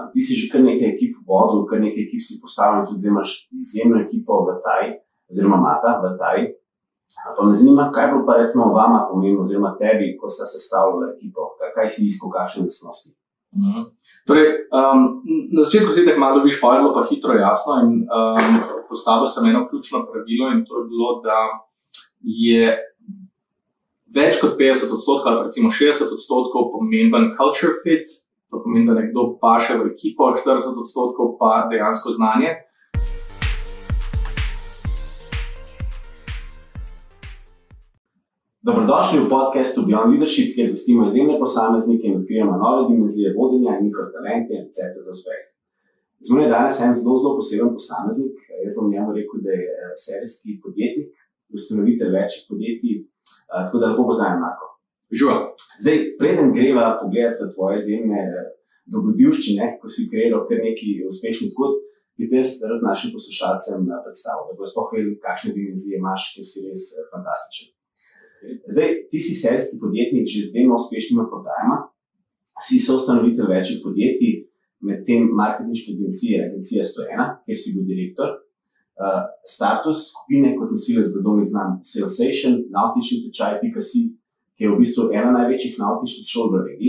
Ti si že kar nekaj ekip vodil, kar nekaj ekip si postavil, tudi zdaj imaš izjemno ekipo v Taji, oziroma Mata v Taji. Pa me zanima, kaj bo pa recimo vama pomembno, oziroma tebi, ko sta sestavljala ekipo, kaj si iskal, kakšne lastnosti? Torej, na začetku si tako malo viš, pa je bilo pa hitro jasno in postavil sem eno ključno pravilo in to je bilo, da je več kot 50% ali recimo 60% pomemben culture fit, to pomeni, da nekdo paše v ekipo, 40% pa dejansko znanje. Dobrodošli v podcastu Beyond Leadership, kjer gostimo izjemne posameznike in odkrijemo nove dimenzije vodenja in njihove talente in recepte za uspeh. Z mano je danes en zelo poseben posameznik. Jaz bom njemu rekel, da je serijski podjetnik, ustanovitelj večjih podjetij, tako da lepo pozdravljam, Marko. Živa. Zdaj, preden greva pogledati tvoje izjemne dogodivščine, ko si kreiral kar nekaj uspešnih zgodb, bi te rad našim poslušalcem predstavil, da bodo sploh vedeli, kakšne dimenzije imaš, ker si res fantastičen. Zdaj, ti si serijski podjetnik že z 2 uspešnima prodajama, si soustanovitelj večjih podjetij, medtem marketinške agencija 101, kjer si bil direktor, status skupine kot nosilec blagovnih znamk Salesation, nautični tečaj.si, ki je v bistvu ena največjih nautičnih šol v regiji,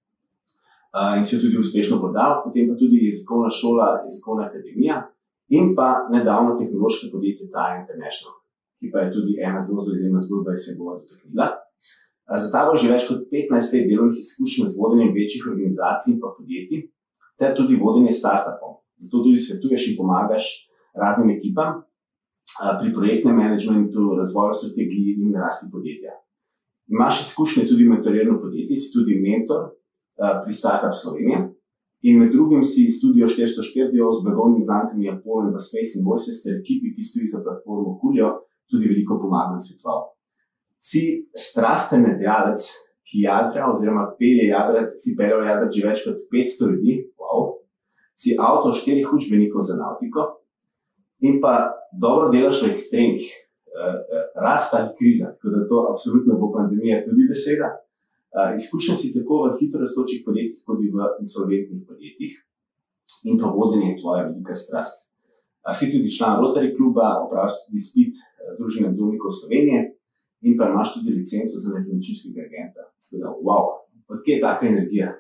in si jo tudi uspešno prodal, potem pa tudi jezikovna šola, jezikovna akademija in pa nedavno tehnološko podjetje Taya International, ki pa je tudi ena zelo izjemna zgodba in se bo dotaknila. Za tabo že več kot 15 let delovnih izkušenj z vodenjem večjih organizacij in pa podjetij, ter tudi vodenje startupov. Zato tudi svetuješ in pomagaš raznim ekipam pri projektnem managementu, razvoju strategij in rasti podjetja. Imaš izkušnje tudi v mentoriranju podjetij, si tudi mentor pri Startup Slovenija in med drugim si Studio 404 z blagovnimi znamkami Apollo in pa Space and Voices ter ekipi, ki stoji za platformo Coolio, tudi veliko pomagam svetoval. Si strasten nedejalec, ki jadra oziroma pelje jadrati, si peljal jadrati že več kot 500 ljudi, wow. Si avtor 4 učbenikov za nautiko in pa dobro delaš v ekstremih, rast ali kriza, tako da to absolutno bo pandemija tudi beseda. Izkušen si tako v hitro rastočih podjetjih, kot v insolventnih podjetjih in pa vodenje je tvoja velika strast. Si tudi član Rotary kluba, opravil si tudi izpit Združenja nadzornikov Slovenije in pa imaš tudi licenco za nepremičninskega agenta. Tako da, wow, odkje je taka energija?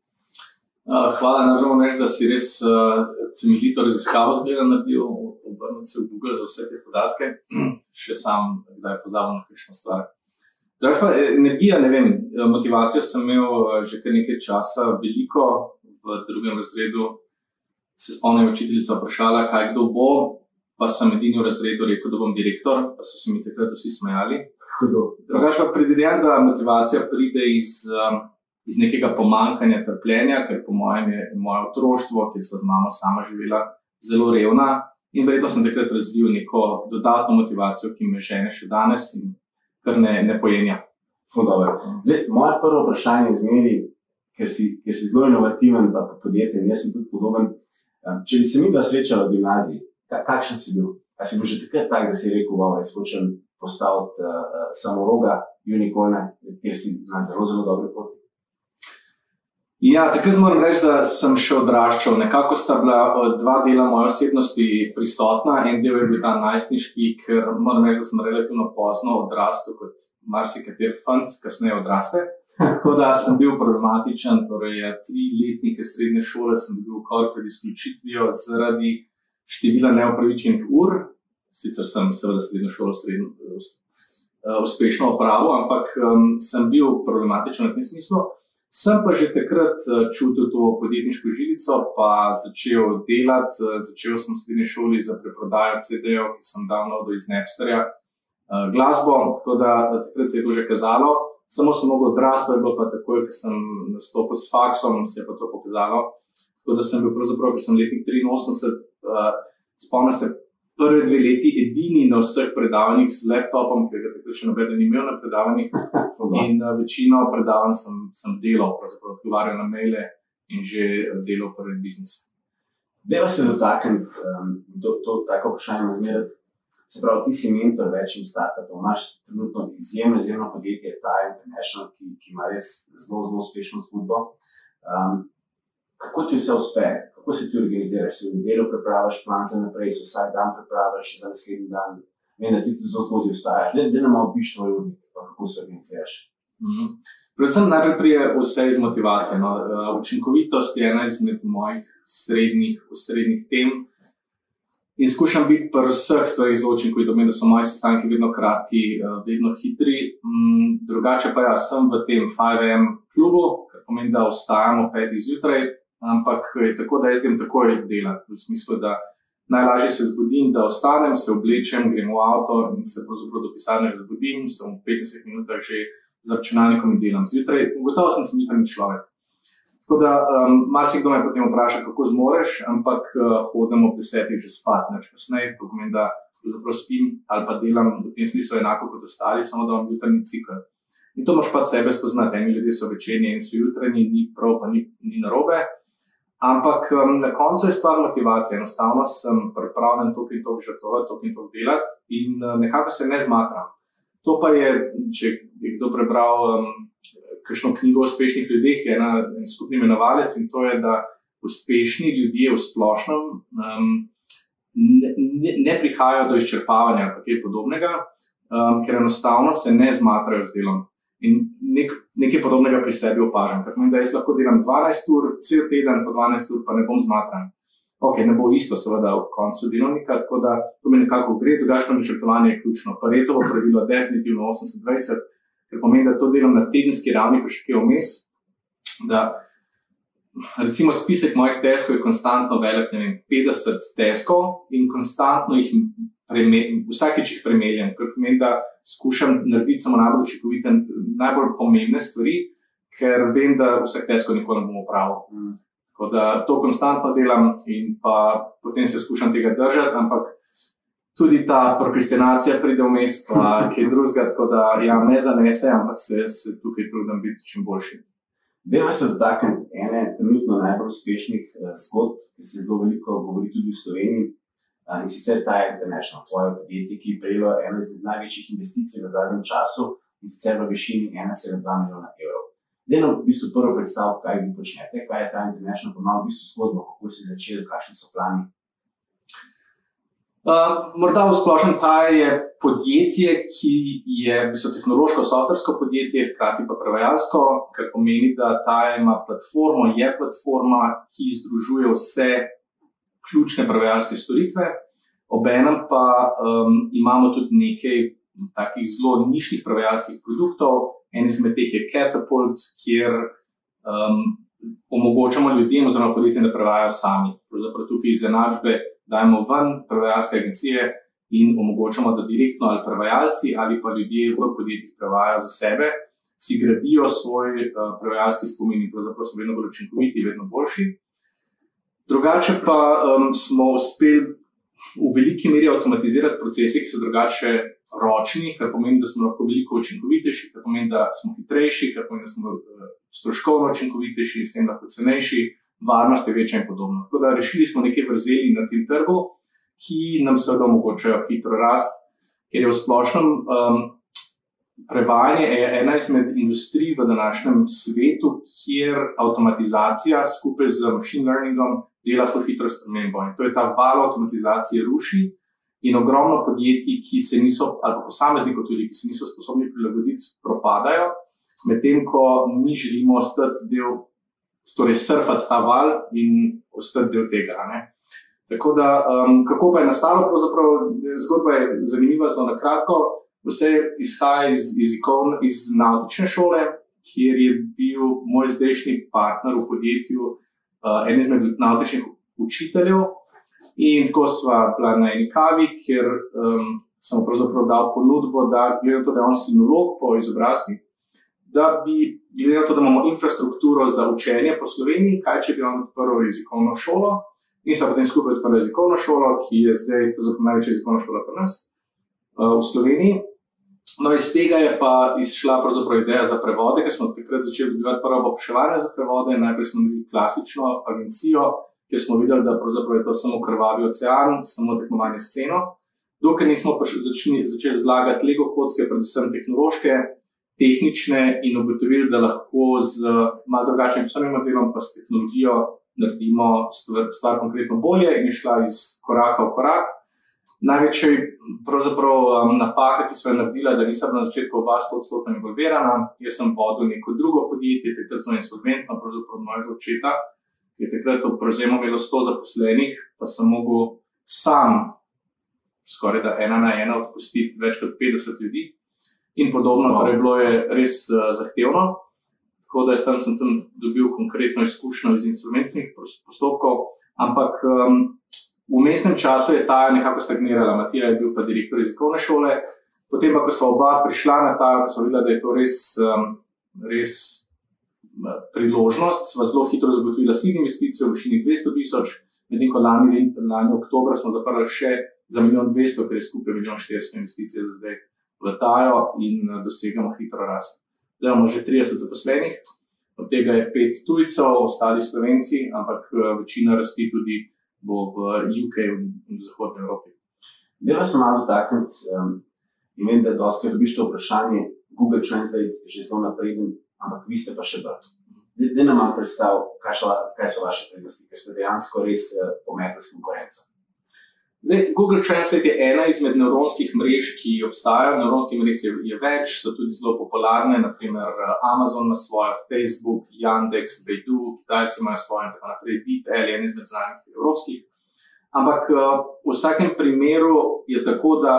Hvala, najprej reči, da si res temeljito raziskavo zgleda naredil, obrnil se v Google za vse te podatke, še sam, kdaj pozabil na kakšno stvar. Drugač pa energija, ne vem, motivacijo sem imel že kar nekaj časa, veliko v 2. razredu. Se spomnim, učiteljica vprašala, kaj kdo bo, pa sem edini v razredu rekel, da bom direktor, pa so se mi takrat vsi smejali. Drugač pa predvidevam, da motivacija pride iz nekega pomanjkanja trpljenja, ker po mojem je moje otroštvo, kjer sem z mamo sama živela, zelo revna in verjetno sem takrat razvil neko dodatno motivacijo, ki me žene še danes in kar ne pojenja. Zdaj, moje prvo vprašanje je zmeri, ker si zelo inovativen pa podjetje in jaz sem tudi podoben. Če bi se midva srečala v gimnaziji, kakšen si bil? A si bil že takrat tak, da si rekel, wow, jaz hočem postaviti samoroga, unicorna, kjer si na zelo dobre poti? Ja, takrat moram reči, da sem še odraščal. Nekako sta bila 2 dela moje osebnosti prisotna. En del je bil ta najstniški, ker moram reči, da sem relativno pozno odrastel kot marsikater fant, kasneje odraste. Tako da sem bil problematičen, torej 3 letnike srednje šole sem bil kar pred izključitvijo zaradi števila neupravičenih ur. Sicer sem seveda srednjo šolo uspešno opravil, ampak sem bil problematičen v tem smislu. Sem pa že takrat čutil to podjetniško žilico, pa začel delati. Začel sem v srednji šoli za preprodajo CD-jev, ki sem downloadal iz Napsterja glasbo, tako da takrat se je to že kazalo. Samo sem mogel odrasti, to je bilo pa takoj, ko sem nastopil s faksom, se je pa to pokazalo. Tako da sem bil pravzaprav, ko sem letnik 83, spomnim se prve 2 leti edini na vseh predavanjih z laptopom, ker ga takrat še nobeden ni imel na predavanjih. In večino predavanj sem delal, pravzaprav odgovarjal na maile in že delal prvi biznis. Deva se dotakniti, to tako vprašanje nazmerati. Se pravi, ti si mentor večjim startupom, imaš trenutno izjemno podjetje Taya International, ki ima res zelo uspešno zgodbo. kako ti vse uspe, kako se ti organiziraš, si v nedeljo pripraviš plan za naprej, se vsak dan pripraviš za naslednji dan, vem, da ti tudi zelo zgodaj vstajaš, da nam malo piš tvoj urnik, pa kako se organiziraš. Predvsem najprej prije vse iz motivacije. No. Učinkovitost je ena izmed mojih srednjih tem in skušam biti pri vseh stvarih zelo učinkovit, da so moji sestanki vedno kratki, vedno hitri. Drugače pa ja, sem v tem 5am klubu, kar pomeni, da vstajamo 5 zjutraj, ampak je tako, da jaz grem takoj delati, v smislu, da najlažje se zbudim, da ostanem, se oblečem, grem v avto in se pravzaprav do pisarne že zbudim, sem v 50 minutah že za računalnikom in delam zjutraj. Gotovo sem jutranji človek. Tako da marsikdo me potem vpraša, kako zmoreš, ampak hodim ob 10 že spat, nič kasneje. To pomeni, da spim ali pa delam v tem smislu enako kot ostali, samo da imam jutranji cikl. In to moraš pa sebe spoznati. Eni ljudje so večerni, eni so jutranji, ni prav, pa ni narobe. Ampak na koncu je stvar motivacije. Enostavno sem pripravljen toliko in toliko žrtvovati, toliko in toliko delati in nekako se ne zmatram. To pa je, če je kdo prebral kakšno knjigo o uspešnih ljudeh, je en skupni imenovalec in to je, da uspešni ljudje v splošnem ne prihajajo do izčrpavanja ali kaj podobnega, ker enostavno se ne zmatrajo z delom. In nekaj podobnega pri sebi opažam. Ker pomeni, da jaz lahko delam 12 ur, cel teden po 12 ur, pa ne bom zmatran. Ok, ne bo isto seveda v koncu delovnika, tako da to mi nekako gre, drugačno načrtovanje je ključno. Paretovo pravilo definitivno 80-20, ker pomeni, da to delam na tedenski ravni, pa še kaj vmes, da recimo spisek mojih taskov je konstantno velik, 50 taskov in konstantno jih vsakič jih premeljam, ker pomeni, da skušam narediti samo najbolj učinkovite, najbolj pomembne stvari, ker vem, da vseh taskov nikoli ne bom opravil. Tako da to konstantno delam in pa potem se skušam tega držati, ampak tudi ta prokrastinacija pride vmes, pa kaj drugega, tako da ja, ne zanese, ampak se tukaj trudim biti čim boljši. Dajmo se dotakniti ene trenutno najbolj uspešnih zgodb, ki se zelo veliko govori tudi v Sloveniji, in sicer ta International, tvoje podjetje, ki je prejelo eno izmed največjih investicij v zadnjem času in sicer v višini 1,2 milijona evrov. Dajmo v bistvu prvo predstaviti, kaj vi počnete, kaj je ta International, pa malo v bistvu zgodbo, kako se je začel, kakšni so plani. Morda v splošnem ta je podjetje, ki je v bistvu tehnološko softversko podjetje, hkrati pa prevajalsko, kar pomeni, da ta ima platformo, je platforma, ki združuje vse ključne prevajalske storitve, obenem pa imamo tudi nekaj takih zelo nišnih prevajalskih produktov. En izmed teh je Catapult, kjer omogočamo ljudem oziroma podjetjem, da prevajajo sami. Pravzaprav tukaj iz enačbe dajemo ven prevajalske agencije in omogočamo, da direktno ali prevajalci ali pa ljudje v podjetjih prevajajo za sebe, si gradijo svoj prevajalski spomin in pravzaprav so vedno bolj učinkoviti, vedno boljši. Drugače pa smo uspeli v veliki meri avtomatizirati procese, ki so drugače ročni, kar pomeni, da smo lahko veliko učinkovitejši, kar pomeni, da smo hitrejši, kar pomeni, da smo stroškovno učinkovitejši, s tem lahko cenejši, varnost je večja in podobno. Tako da rešili smo nekaj vrzeli na tem trgu, ki nam seveda omogočajo hitro rast, ker je v splošnem prevajanje ena izmed industrij v današnjem svetu, kjer avtomatizacija skupaj z machine learningom dela ful hitro spremembo. In to je ta val avtomatizacije ruši in ogromno podjetij, ki se niso, ali pa posameznikov tudi, ki se niso sposobni prilagoditi, propadajo, medtem ko mi želimo ostati del, torej surfati ta val in ostati del tega. Ne? Tako da, kako pa je nastalo, pravzaprav zgodba je zanimiva, zelo na kratko. Vse izhaja iz navtične šole, kjer je bil moj zdajšnji partner v podjetju en izmed navtičnih učiteljev in tako sva bila na eni kavi, kjer sem pravzaprav dal ponudbo, da glede na to, da je on sinolog po izobrazbi, da bi, glede na to, da imamo infrastrukturo za učenje po Sloveniji, kaj če bi on odprl jezikovno šolo in sva potem skupaj odprla jezikovno šolo, ki je zdaj pravzaprav največja jezikovna šola pri nas v Sloveniji. No, iz tega je pa izšla pravzaprav ideja za prevode, ker smo takrat začeli dobivati prvo povpraševanje za prevode. Najprej smo imeli klasično agencijo, kjer smo videli, da pravzaprav je to samo krvavi ocean, samo tekmovanje s ceno. Dokaj nismo pa začeli zlagati Lego kocke, predvsem tehnološke, tehnične in ugotovili, da lahko z malo drugačnim poslovnim modelom pa s tehnologijo naredimo stvar konkretno bolje in je šla iz koraka v korak. Največja pravzaprav napaka, ki smo jo naredila, da nisem na začetku oba 100% involvirana. Jaz sem vodil neko drugo podjetje, takrat smo insolventno, pravzaprav mojega očeta, ki je takrat v prevzemu imelo 100 zaposlenih, pa sem mogel sam skoraj da 1 na 1 odpustiti več kot 50 ljudi in podobno, torej bilo je res zahtevno. Tako da sem tam dobil konkretno izkušnjo iz insolventnih postopkov, ampak v vmesnem času je Taja nekako stagnirala. Matija je bil pa direktor jezikovne šole, potem pa, ko sva oba prišla na Tajo, ko sva videla, da je to res priložnost, sva zelo hitro zagotovila seed investicijo v višini 200,000, medtem ko lani oktobra smo zaprli še za 1,200,000, ker je skupaj 1,400,000 investicij za zdaj v Tajo in dosegamo hitro rast. Zdaj imamo že 30 zaposlenih, od tega je 5 tujcev, ostali Slovenci, ampak večina rasti tudi bo v UK in v Zahodni Evropi. Deva se malo dotakniti, in vem, da dostikrat dobiš to vprašanje, Google Translate je že zelo napreden, ampak vi ste pa še bolj. Daj nam malo predstav, kaj so vaše prednosti, ker ste dejansko res pometli s konkurenco. Zdaj, Google Translate je ena izmed nevronskih mrež, ki obstajajo. Nevronskih mrež je več, so tudi zelo popularne, naprimer Amazon ima svojo, Facebook, Yandex, Baidu, Kitajci imajo svojo in tako naprej, DeepL je en izmed znanih evropskih. Ampak v vsakem primeru je tako, da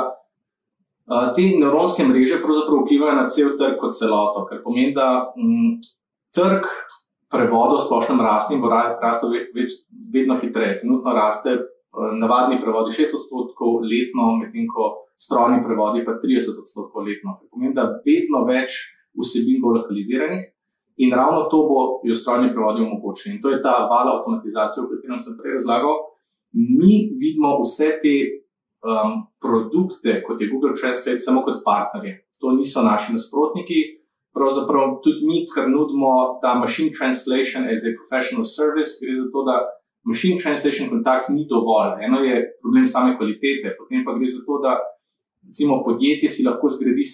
te nevronske mreže pravzaprav vplivajo na cel trg kot celoto, kar pomeni, da trg prevodov splošnem raste in bo rastel vedno hitreje. Trenutno raste navadni prevodi 6% letno, medtem ko strojni prevodi pa 30% letno. To pomeni, da vedno več vsebin bo lokaliziranih in ravno to bo strojni prevodi omogočili. In to je ta val avtomatizacije, o katerem sem prej razlagal. Mi vidimo vse te produkte, kot je Google Translate, samo kot partnerje. To niso naši nasprotniki. Pravzaprav tudi mi, kar nudimo ta machine translation as a professional service, gre za to, da machine translation kontakt ni dovolj. Eno je problem same kvalitete, potem pa gre za to, da recimo podjetje si lahko zgradi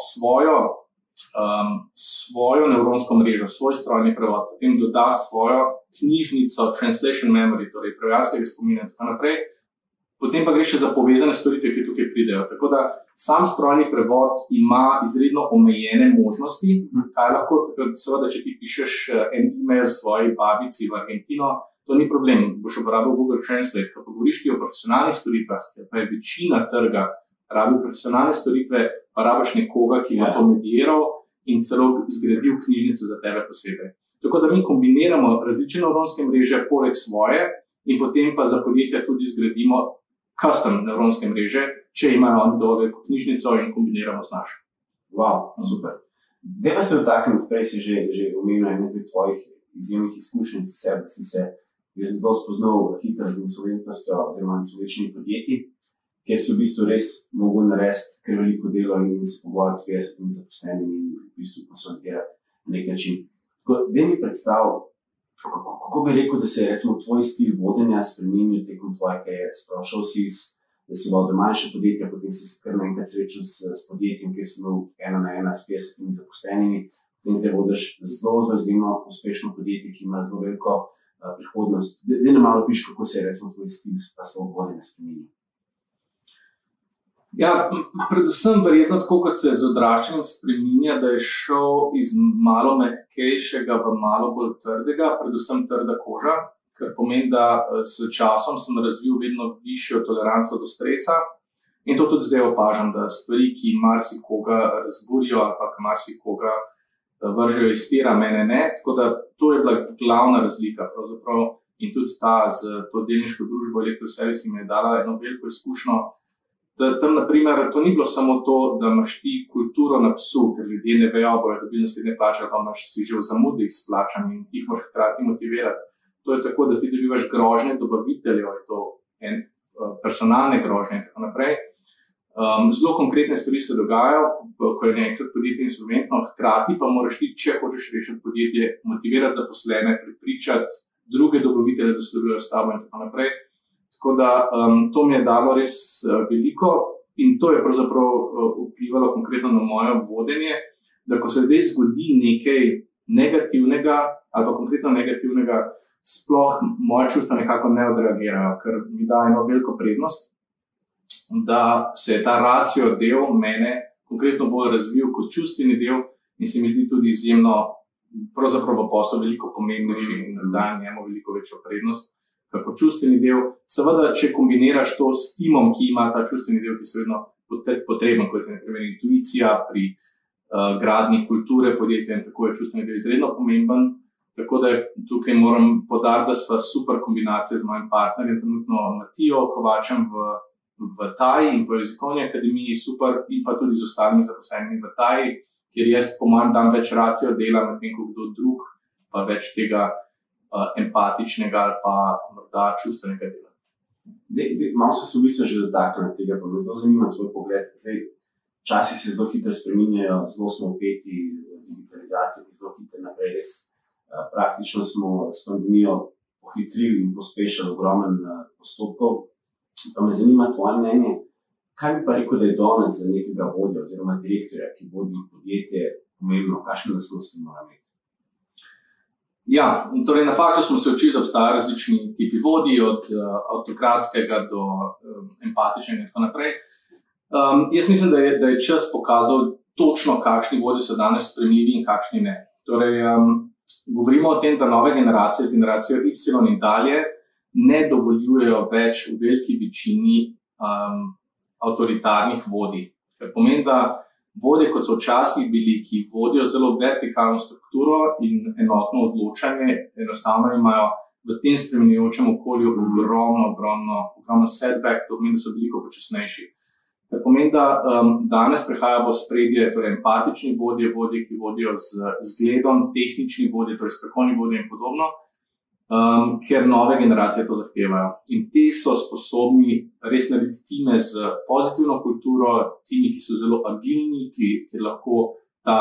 svojo nevronsko mrežo, svoj strojni prevod, potem doda svojo knjižnico translation memory, torej prevajalskega spomina in tako naprej. Potem pa gre še za povezane storitve, ki tukaj pridejo. Tako da sam strojni prevod ima izredno omejene možnosti, kaj lahko, seveda, če ti pišeš en e-mail svoji babici v Argentino, to ni problem, boš uporabil Google Translate. Ko govoriš ti o profesionalnih storitvah, pa je večina trga rabi profesionalne storitve, pa rabiš nekoga, ki bo to mediral in celo zgradil knjižnico za tebe posebej. Tako da mi kombiniramo različne nevronske mreže poleg svoje in potem pa za podjetja tudi zgradimo custom nevronske mreže, če imajo oni dovolj veliko knjižnico in kombiniramo z našo. Wow, super. Deva se dotakniti, prej si že omenil eno izmed tvojih izjemnih izkušenj s sebi, da si se zelo spoznal hitro z insolventnostjo oziroma insolvenčnimi podjetji, kjer si v bistvu res mogel narediti kar veliko delo in se pogovarjati s 50 zaposlenimi in v bistvu konsolidirati na nek način. Daj mi predstav, kako bi rekel, da se je recimo tvoj stil vodenja spremenil tekom tvoje kariere. Šel si da si vodil manjše podjetja, potem si se kar naenkrat srečal s podjetjem, kjer si imel 1 na 1 s 50 zaposlenimi, potem zdaj vodiš zelo izjemno uspešno podjetje, ki ima zelo veliko prihodnost. Daj nam malo piš, kako se je recimo tvoj stil vodenja spremenil. Ja, predvsem verjetno tako, kot se z odraščanjem spreminja, da je šel iz malo mehkejšega v malo bolj trdega, predvsem trda koža, kar pomeni, da s časom sem razvil vedno višjo toleranco do stresa in to tudi zdaj opažam, da stvari, ki marsikoga razburijo ali pa marsikoga vržejo iz tira, mene ne, tako da to je bila glavna razlika pravzaprav in tudi ta z to delniško družbo Elektroservisi mi je dala eno veliko izkušnjo. Tam, naprimer, to ni bilo samo to, da imaš ti kulturo na psu, ker ljudje ne vejo, bojo dobili naslednje plače, pa imaš si že v zamudih s plačami in ti jih moraš hkrati motivirati. To je tako, da ti dobivaš grožnje dobaviteljev, je to personalne grožnje in tako naprej. Zelo konkretne stvari se dogajajo, ko je nekaj podjetje insolventno, hkrati pa moraš ti, če hočeš rešiti podjetje, motivirati zaposlene, prepričati druge dobavitelje, da sodelujejo s tabo in tako naprej. Tako da to mi je dalo res veliko in to je pravzaprav vplivalo konkretno na moje vodenje, da ko se zdaj zgodi nekaj negativnega ali pa konkretno negativnega, sploh moje čustva nekako ne odreagirajo, ker mi da eno veliko prednost, da se je ta racio del mene konkretno bolj razvil kot čustveni del in se mi zdi tudi izjemno, pravzaprav v poslu veliko pomembnejši in daje njemu veliko večjo prednost, kako čustveni del. Seveda, če kombiniraš to s timom, ki ima ta čustveni del, ki je vedno potreben, kot je na primer intuicija pri gradnji kulture podjetja in tako je čustveni del izredno pomemben. Tako da tukaj moram podariti, da sva super kombinacija z mojim partnerjem, trenutno Matijo Kovačem v Taji in po Jezikovni akademiji, super, in pa tudi z ostalimi zaposlenimi v Taji, kjer jaz po mojem dam več racio dela, medtem ko kdo drug, pa več tega empatičnega ali pa morda čustvenega dela. Malo se v bistvu že dotaknili tega, pa me zelo zanima tvoj pogled. Časi se zelo hitro spreminjajo, zelo smo vpeti v digitalizaciji, zelo hitro naprej. Res praktično smo s pandemijo pohitrili in pospešili ogromen postopkov. Pa me zanima tvoje mnenje, kaj bi pa rekel, da je danes za nekega vodja oziroma direktorja, ki vodi podjetje, pomembno, kakšne lastnosti mora imeti? Ja, torej na faktu smo se učili, da obstajajo različni tipi vodij, od avtokratskega do empatičnega in tako naprej. Jaz mislim, da je čas pokazal točno, kakšni vodji so danes sprejemljivi in kakšni ne. Torej, govorimo o tem, da nove generacije, z generacijo Y in dalje, ne dovoljujejo več v veliki večini avtoritarnih vodij. Kar pomeni, da vodje, kot so včasih bili, ki vodijo zelo vertikalno strukturo in enotno odločanje, enostavno imajo v tem spremenjujočem okolju ogromno setback, to pomeni, da so veliko počasnejši. Kar pomeni, da danes prihaja v ospredje torej empatični vodje, ki vodijo z zgledom, tehnični vodje, torej strokovni vodje in podobno, ker nove generacije to zahtevajo. In te so sposobni res narediti time z pozitivno kulturo, timi, ki so zelo agilni, ki lahko ta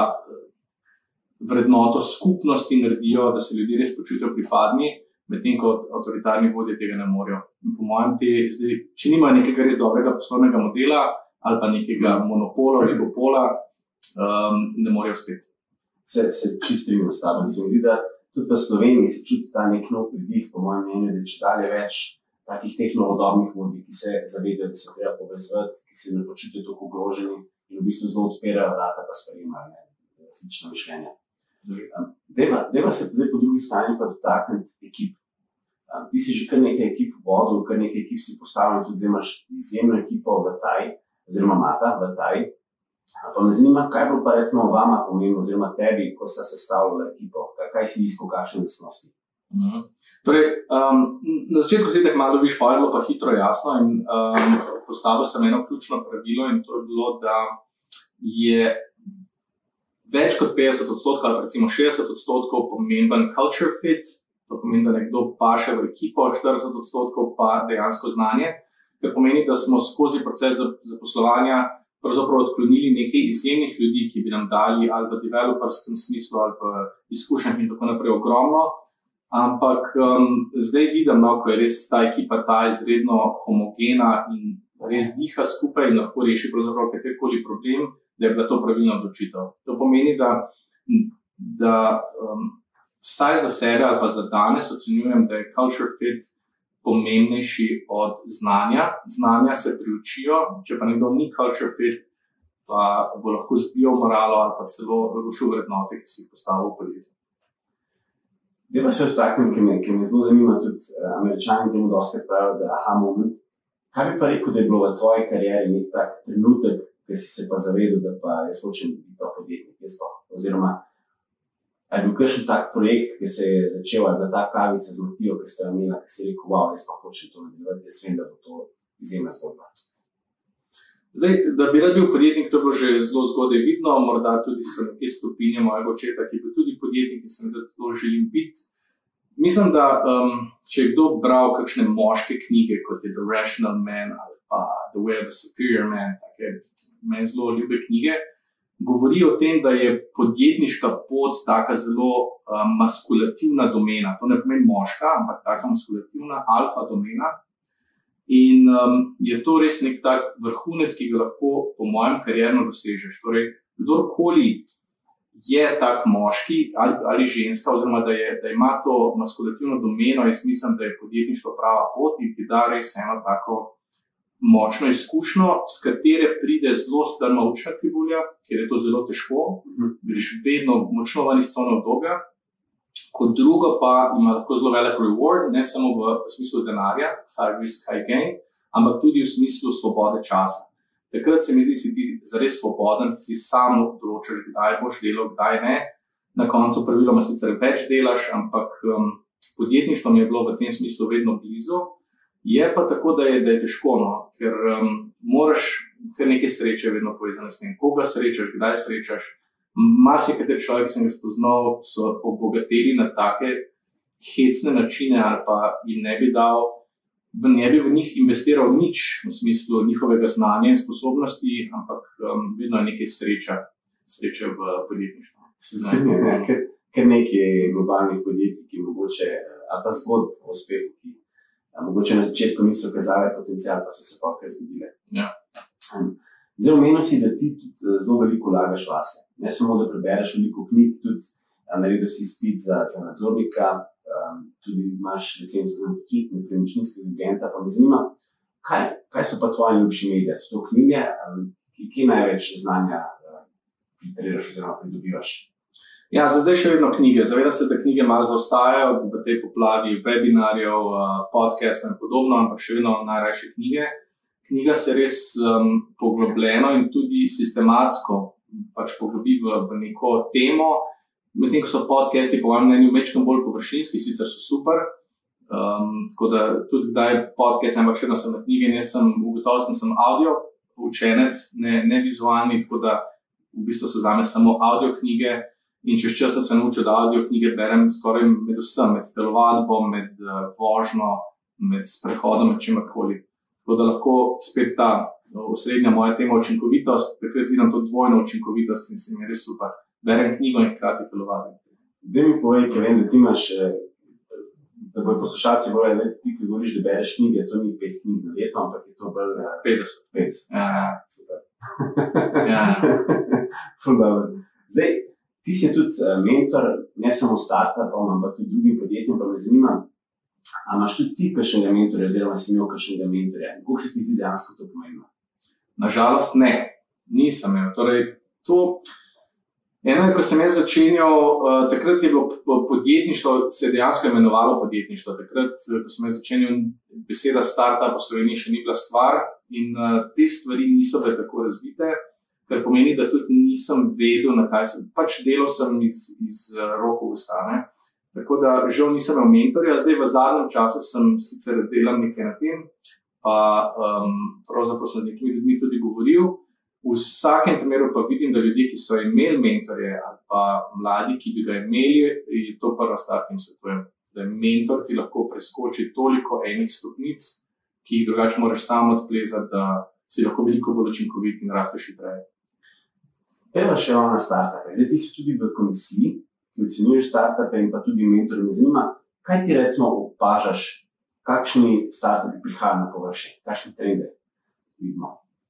vrednoto skupnosti naredijo, da se ljudje res počutijo pripadni, medtem ko avtoritarni vodje tega ne morejo. In po mojem zdaj, če nimajo nekega res dobrega poslovnega modela ali pa nekega monopola, oligopola, ne morejo uspeti. Se čistimo s tabo. Se mi zdi, da tudi v Sloveniji se čuti ta nek nov pridih, po mojem mnenju, da če dalje več takih teh novodobnih vodij, ki se zavedajo, da se treba povezati, ki se ne počutijo tako ogroženi in v bistvu zelo odpirajo vrata pa sprejemajo različna mišljenja. Deva se zdaj po drugi strani pa dotakniti ekip. Ti si že kar nekaj ekip vodil, kar nekaj ekip si postavil, tudi zdaj imaš izjemno ekipo v Taji, oziroma Mata v Taji. Pa me zanima, kaj bo pa recimo vama pomembno, oziroma tebi, ko sta sestavljala ekipo, kaj si iskal, kakšne lastnosti? Torej, na začetku si tako malo dobiš, pa je bilo pa hitro jasno in postavil sem eno ključno pravilo in to je bilo, da je več kot 50% ali recimo 60% pomemben culture fit, to pomeni, da nekdo paše v ekipo, 40% pa dejansko znanje, ker pomeni, da smo skozi proces zaposlovanja pravzaprav odklonili nekaj izjemnih ljudi, ki bi nam dali ali v developerskem smislu ali v izkušnjah in tako naprej ogromno, ampak zdaj vidim, ko je res ta ekipa izredno homogena in res diha skupaj in lahko reši pravzaprav katerikoli problem, da je bila to pravilna odločitev. To pomeni, da vsaj za sebe ali pa za danes ocenjujem, da je culture fit pomembnejši od znanja. Znanja se priučijo, če pa nekdo ni culture fit, pa bo lahko zbijal moralo ali pa celo rušil vrednote, ki si jih postavil v podjetju. Deva se ostaknem, ki me zelo zanima, tudi Američani temu dosti pravijo, da aha moment. Kaj bi pa rekel, da je bilo v tvoji karieri nek tak trenutek, ki si se pa zavedel, da pa jaz hočem biti pa podjetnik, oziroma ali je bil kakšen tak projekt, ki se je začel, ali je bila ta kavica z Matijo, ki ste jo imela, ki si rekel, wow, jaz pa hočem to nadaljevati, jaz vem, da bo to izjemna zgodba. Zdaj, da bi rad bil podjetnik, to je bilo že zelo zgodaj vidno, morda tudi so neke stopinje mojega očeta, ki je bil tudi podjetnik in sem, da to želim biti. Mislim, da če je kdo bral kakšne moške knjige, kot je The Rational Man ali pa The Way of the Superior Man, take meni zelo ljube knjige, govori o tem, da je podjetniška pot taka zelo maskulativna domena. To ne pomeni moška, ampak taka maskulativna alfa domena. In je to res nek tak vrhunec, ki ga lahko po mojem karierno dosežeš. Torej, kdorkoli je tak moški ali ženska, oziroma da ima to maskulativno domeno, jaz mislim, da je podjetništvo prava pot in ti da res eno tako močno izkušnjo, s katere pride zelo strma učna krivulja, ker je to zelo težko, greš vedno močno ven iz cone obdobja. Kot drugo pa ima lahko zelo velik reward, ne samo v smislu denarja, high risk, high gain, ampak tudi v smislu svobode časa. Takrat se mi zdi, si ti zares svoboden, si sam določaš, kdaj boš delal, kdaj ne. Na koncu praviloma sicer več delaš, ampak podjetništvo mi je bilo v tem smislu vedno blizu. Je pa tako, da je težko, no? Ker moraš kar nekaj sreče vedno povezane s tem. Koga srečaš, kdaj srečaš. Marsikateri človek, ki sem ga spoznal, so obogateli na take hecne načine ali pa jim ne bi v njih investiral nič v smislu njihovega znanja in sposobnosti, ampak vedno je nekaj sreče v podjetništvu. Ker nekaj globalnih podjetij, ki mogoče, ali pa zgodb o uspehu, ki mogoče na začetku niso kazale potencial, pa so se pa kaj zgodile. Ja. Zdaj omenil si, da ti tudi zelo veliko vlagaš vase. Ne samo, da prebereš veliko knjig, tudi naredil si izpit za nadzornika, tudi imaš licenco za nepremičninskega agenta, pa me zanima, kaj so pa tvoji ljubši mediji? So to knjige, ki največ znanja filtriraš oziroma pridobivaš? Ja, za zdaj še vedno knjige. Zaveda se, da knjige malo zaostajajo v tej poplavi webinarjev, podcastov in podobno, ampak še vedno najrajše knjige. Knjiga se res poglobljeno in tudi sistematsko pač poglobi v neko temo, medtem ko so podcasti po mojem mnenju mečkam bolj površinski, sicer so super, tako da tudi kdaj podcast, ampak še vedno sem na knjige in jaz sem audio učenec, ne vizualni, tako da v bistvu so zame samo audio knjige in čez čas sem se naučil, da audio knjige berem skoraj med vsem, med telovadbo, med vožnjo, med sprehodom, med čemakoli. Tako da lahko spet ta osrednja moja tema učinkovitost, takrat vidim to dvojno učinkovitost in se mi je res super. Berem knjigo in hkrati telovadim. Daj mi povej, ker vem, da ti imaš, da bojo poslušalci bolj, da ti, ki govoriš, da bereš knjige, to ni 5 knjig na leto, ampak je to bolj 50. 5. Ja. Super. Ja. Ful dobro. Zdaj, ti si tudi mentor, ne samo startupom, ampak tudi drugim podjetjem, pa me zanima, a imaš tudi ti kakšnega mentorja oziroma si imel kakšnega mentorja? Koliko se ti zdi dejansko to pomembno? Nažalost ne, nisem imel. Torej, eno je, ko sem jaz začenjal, takrat je bilo podjetništvo, se je dejansko imenovalo podjetništvo. Takrat, ko sem jaz začenjal, beseda startup v Sloveniji še ni bila stvar in te stvari niso bile tako razvite, kar pomeni, da tudi nisem vedel, na kaj sem. Pač delal sem iz rokov ustane. Tako da žal nisem imel mentorja, zdaj v zadnjem času sem sicer delal nekaj na tem, pa pravzaprav sem z nekimi ljudmi tudi govoril. V vsakem primeru pa vidim, da ljudje, ki so imeli mentorje ali pa mladi, ki bi ga imeli, je to prva stvar, ki jim svetujem. Da je mentor ti lahko preskoči toliko enih stopnic, ki jih drugače moraš sam odplezati, da si lahko veliko bolj učinkovit in rasteš hitreje. Peva še ona startupe. Zdaj ti si tudi v komisiji, ki ocenjuješ startupe in pa tudi mentorje. Me zanima, kaj ti recimo opažaš, kakšni startupi prihajajo na površje, kakšni trendi vidimo?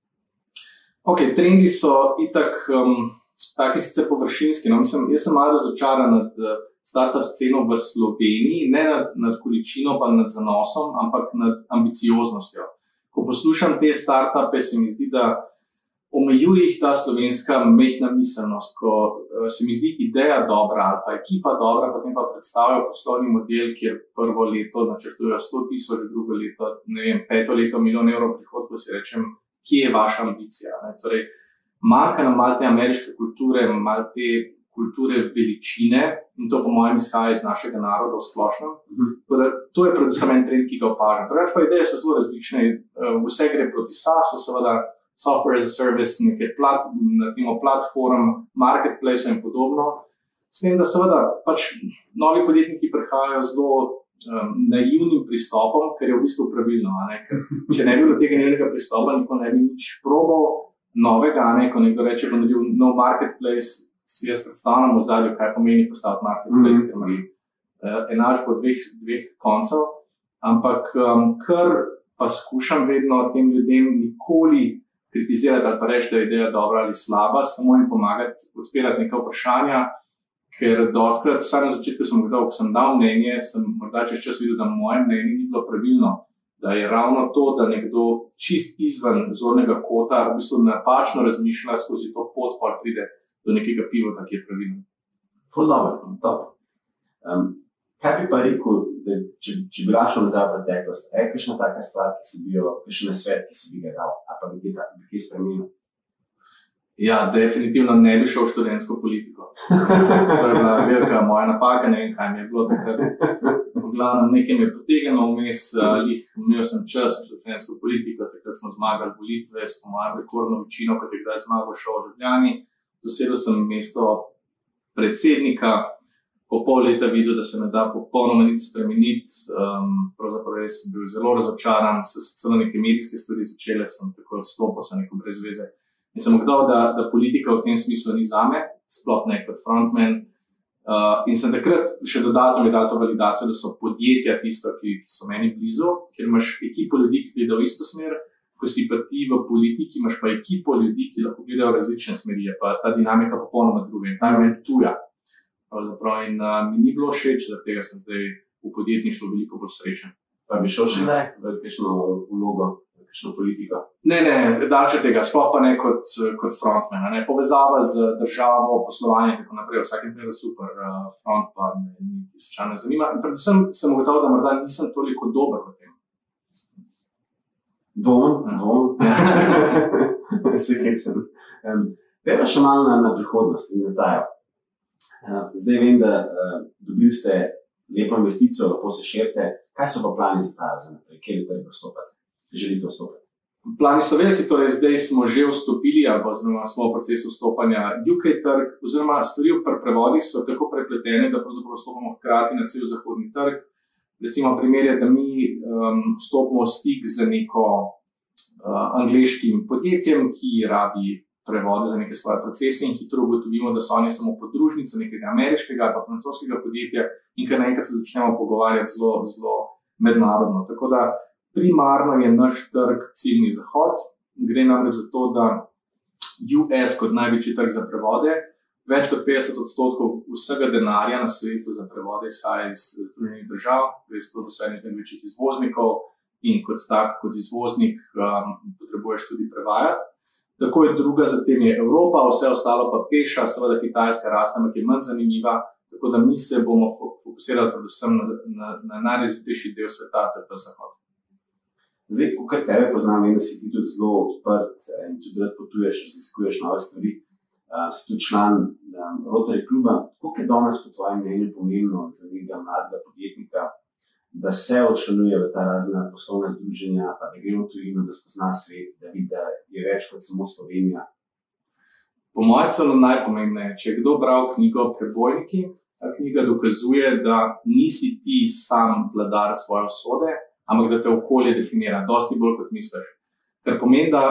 Ok, trendi so itak taki sicer površinski. No, mislim, jaz sem malo razočaran nad startup sceno v Sloveniji, ne nad količino pa nad zanosom, ampak nad ambicioznostjo. Ko poslušam te startupe, se mi zdi, da omejuje jih ta slovenska mehna miselnost, ko se mi zdi ideja dobra ali pa ekipa dobra, potem pa predstavljajo poslovni model, kjer prvo leto načrtujejo 100,000, drugo leto, ne vem, 5. leto €1 milijon prihodkov, si rečem, kje je vaša ambicija. Ne? Torej, manjka nam malo te ameriške kulture, malo te kulture veličine in to po mojem izhaja iz našega naroda v splošnem. To je predvsem en trend, ki ga opažam. Drugač pa ideje so zelo različne, vse gre proti SaaS-u, seveda software as a service, neke platform, marketplace in podobno. S tem, da seveda pač novi podjetniki prihajajo zelo naivnim pristopom, kar je v bistvu pravilno. Ker če ne bi bilo tega naivnega pristopa, niko ne bi nič probal novega, ko nekdo reče, bo naredil nov marketplace, si jaz predstavljam v zadnju, kaj pomeni postaviti marketplace, ker imaš enačbo dveh koncev, ampak kar pa skušam vedno tem ljudem nikoli, kritizirati ali pa reči, da je ideja dobra ali slaba, samo jim pomagati odpirati neka vprašanja, ker dostkrat, vsaj na začetku sem gledal, ko sem dal mnenje, sem morda čez čas videl, da moje mnenje ni bilo pravilno, da je ravno to, da nekdo čist izven zornega kota v bistvu napačno razmišlja skozi to pot, pa pride do nekega pivota, ki je pravilno. Ful dobro, top. Kaj bi pa rekel, da če bi lašel nazaj v preteklost, je kakšna taka stvar, kakšen nasvet, ki si bi ga dal, ali pa bi kaj spremenil? Ja, definitivno ne bi šel v študentsko politiko. To je bila velika moja napaka, ne vem, kaj mi je bilo takrat. V glavnem, nekaj mi je potegnilo vmes, imel sem čas v študentsko politiko, takrat smo zmagali volitve, s mojo rekordno večino, kot je kdaj zmagal šel v Ljubljani. Zasedel sem mesto predsednika, po pol leta videl, da se ne da popolnoma nič spremeniti. Pravzaprav res sem bil zelo razočaran, so se celo neke medijske stvari začele, sem tako odstopil, sem neko brez veze. In sem gledal, da politika v tem smislu ni zame, sploh ne kot frontman. In sem takrat še dodatno mi dal to validacijo, da so podjetja tisto, ki so meni blizu, ker imaš ekipo ljudi, ki gledajo v isto smer, ko si pa ti v politiki, imaš pa ekipo ljudi, ki lahko gledajo različne smeri, pa ta dinamika popolnoma druga in ta je tuja. In mi ni bilo všeč, zaradi tega sem zdaj v podjetništvu veliko bolj srečen. Pa bi šel še ne v kakšno vlogo, v kakšno politiko? Ne, dalče tega, sploh pa ne kot frontman. Ne. Povezava z državo, poslovanje in tako naprej, vsakem primeru super, front pa me ni tisočane zanima. In predvsem sem ugotovil, da morda nisem toliko dober v tem. Dvom. Se hecam. Pejmo še malo na prihodnost in na tajo. Zdaj vem, da dobili ste lepo investicijo, lepo se širite. Kaj so pa plani za tajo za naprej? Kje je treba vstopati? Želite vstopati? Plani so veliki, torej zdaj smo že vstopili, oziroma smo v procesu vstopanja UK trg, oziroma stvari v prevodih so tako prepletene, da pravzaprav vstopamo hkrati na cel zahodni trg. Recimo primer je, da mi vstopimo v stik z neko angleškim podjetjem, ki rabi prevode za neke svoje procese in hitro ugotovimo, da so oni samo podružnica nekega ameriškega ali pa francoskega podjetja in kar naenkrat se začnemo pogovarjati zelo mednarodno. Tako da primarno je naš trg ciljni zahod. Gre namreč za to, da US kot največji trg za prevode, več kot 50% vsega denarja na svetu za prevode izhaja iz Združenih držav, gre za to, da so eni največjih izvoznikov in kot izvoznik potrebuješ tudi prevajati. Tako je druga, zatem je Evropa, vse ostalo pa peša, seveda Kitajska raste, ampak je manj zanimiva, tako da mi se bomo fokusirali predvsem na najrazvitejši del sveta, to je pa Zahod. Zdaj, ko tebe poznam, vem, da si ti tudi zelo odprt in tudi rad potuješ, raziskuješ nove stvari, si tudi član Rotary kluba. Koliko je danes po tvojem mnenju pomembno za nekega mladega podjetnika, da se odčlanuje v ta razna poslovna združenja, pa da gre v tujino, da spozna svet, da vidi, da je več kot samo Slovenija? Po mojem celo najpomembneje, če je kdo bral knjigo Prebojniki, ta knjiga dokazuje, da nisi ti sam vladar svoje usode, ampak da te okolje definira, dosti bolj kot misliš. Kar pomeni, da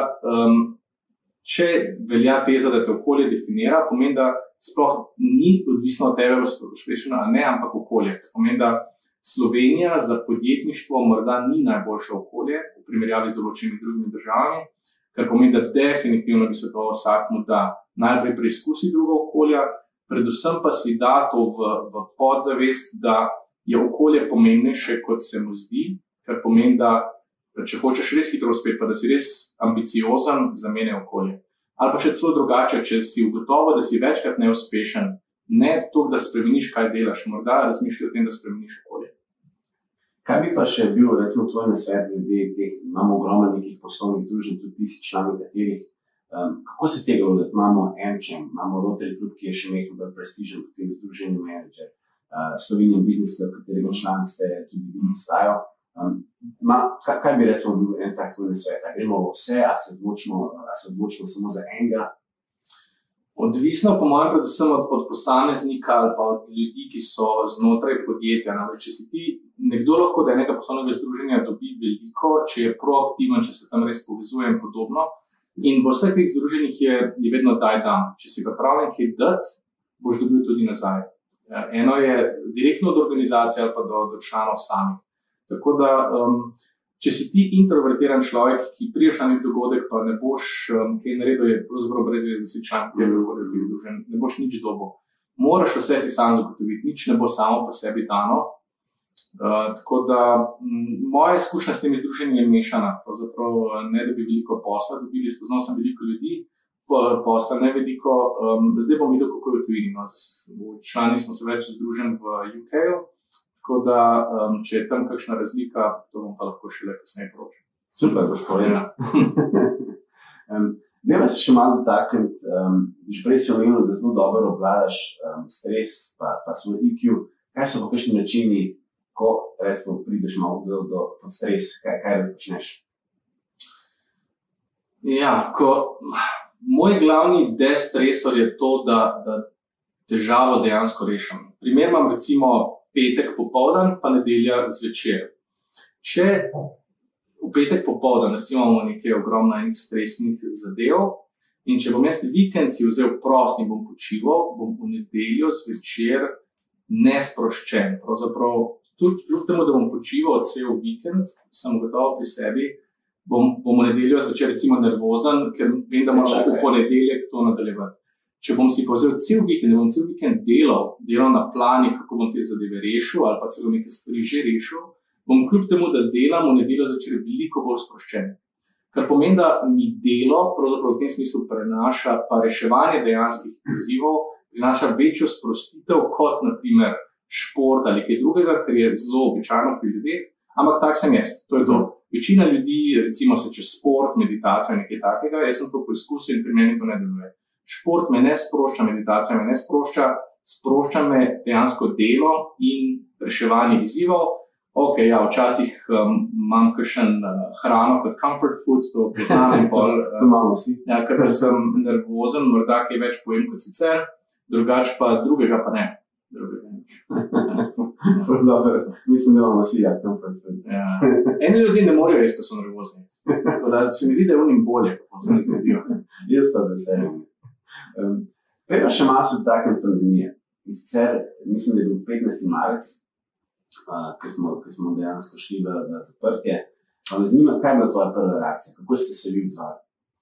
če velja teza, da te okolje definira, pomeni, da sploh ni odvisno od tebe uspešno ali ne, ampak okolje. Pomeni, da Slovenija za podjetništvo morda ni najboljše okolje v primerjavi z določenimi drugimi državami, kar pomeni, da definitivno bi svetoval vsakmu, da najprej preizkusi druga okolja, predvsem pa si da to v podzavest, da je okolje pomembnejše, kot se mu zdi, kar pomeni, da če hočeš res hitro uspeti, pa da si res ambiciozen, zameni okolje. Ali pa še celo drugače, če si ugotovo, da si večkrat neuspešen, ne to, da spremeniš, kaj delaš, morda razmišljaj o tem, da spremeniš okolje. Kaj bi pa še bil, recimo, tvoj nasvet glede teh, imamo ogromno nekih poslovnih združenj, tudi ti si člani katerih, kako se tega loditi? Imamo AmCham, imamo Rotary klub, ki je še nekaj bolj prestižen, potem združenje Manager, Slovenian Business Club, katerega član ste tudi vi stajo. Kaj bi recimo bil en tak tvoj nasvet? A gremo vse, a se odločimo samo za enega? Odvisno, po mojem, predvsem od posameznika ali pa od ljudi, ki so znotraj podjetja. Če si ti nekdo lahko od enega poslovnega združenja dobi veliko, če je proaktiven, če se tam res povezuje in podobno. In v vseh teh združenjih je vedno daj-dam. Če si pripravljen kaj dati, boš dobil tudi nazaj. Eno je direktno od organizacije ali pa do članov samih. Tako da, če si ti introvertiran človek, ki priješ na nek dogodek, pa ne boš kaj naredil, je pravzaprav brez veze, da si član tega dogodka združen, ne boš nič dobil. Moraš vse si sam zagotoviti, nič ne bo samo po sebi dano. Tako da moja izkušnja s temi združenji je mešana. Pravzaprav ne da bi veliko posla dobili, spoznal sem veliko ljudi, posla ne veliko. Zdaj bom videl, kako je v tujini. No. Člani smo se več združeni v UK-u, tako da če je tam kakšna razlika, to bom pa lahko šele kasneje poročil. Super, boš povedal. Dajmo se še malo dotakniti, že prej si omenil, da zelo dobro obvladaš stres pa svoj IQ. Kaj so pa kakšni načini, ko recimo prideš malo do stres, kaj da počneš? Ja, moj glavni destresor je to, da težavo dejansko rešim. Primer imam recimo petek popoldan, pa nedelja zvečer. Če v petek popoldan, recimo imamo nekaj ogromno enih stresnih zadev, in če bom jaz vikend si vzel prost in bom počival, bom v nedeljo zvečer nesproščen. Pravzaprav, tudi kljub temu, da bom počival cel vikend, sem gotovo pri sebi, bom v nedeljo zvečer recimo nervozen, ker vem, da moram v ponedeljek to nadaljevati. Če bom si povzel cel vikend delal na planih, kako bom te zadeve rešil, ali pa celo neke stvari že rešil, bom kljub temu, da delam v nedeljo zvečer veliko bolj sproščen. Kar pomeni, da mi delo pravzaprav v tem smislu prenaša pa reševanje dejanskih izzivov, prinaša večjo sprostitev kot na primer šport ali kaj drugega, kar je zelo običajno pri ljudeh, ampak tak sem jaz, to je to. Večina ljudi recimo se čez sport, meditacijo in nekaj takega, jaz sem to poizkusil in pri meni to ne deluje. Šport me ne sprošča, meditacija me ne sprošča, sprošča me dejansko delo in reševanje izzivov. Ok, ja, včasih imam kakšen hrano kot comfort food, to priznam in pol. To imamo vsi. Ja, ker sem nervozen, morda kaj več pojem kot sicer, drugače pa drugega pa ne. Mislim, da imamo vsi comfort food. Ja. Eni ljudje ne morejo jesti, ko so nervozni. Da se mi zdi, da je unim bolje, kako se mi zdijo. Jaz pa z veseljem. Prej pa še malo se dotaknem pandemije. In sicer, mislim, da je bil 15. marec, ko smo dejansko šli v zaprtje. Pa me zanima, kaj je bila tvoja prva reakcija? Kako ste se vi odzvali?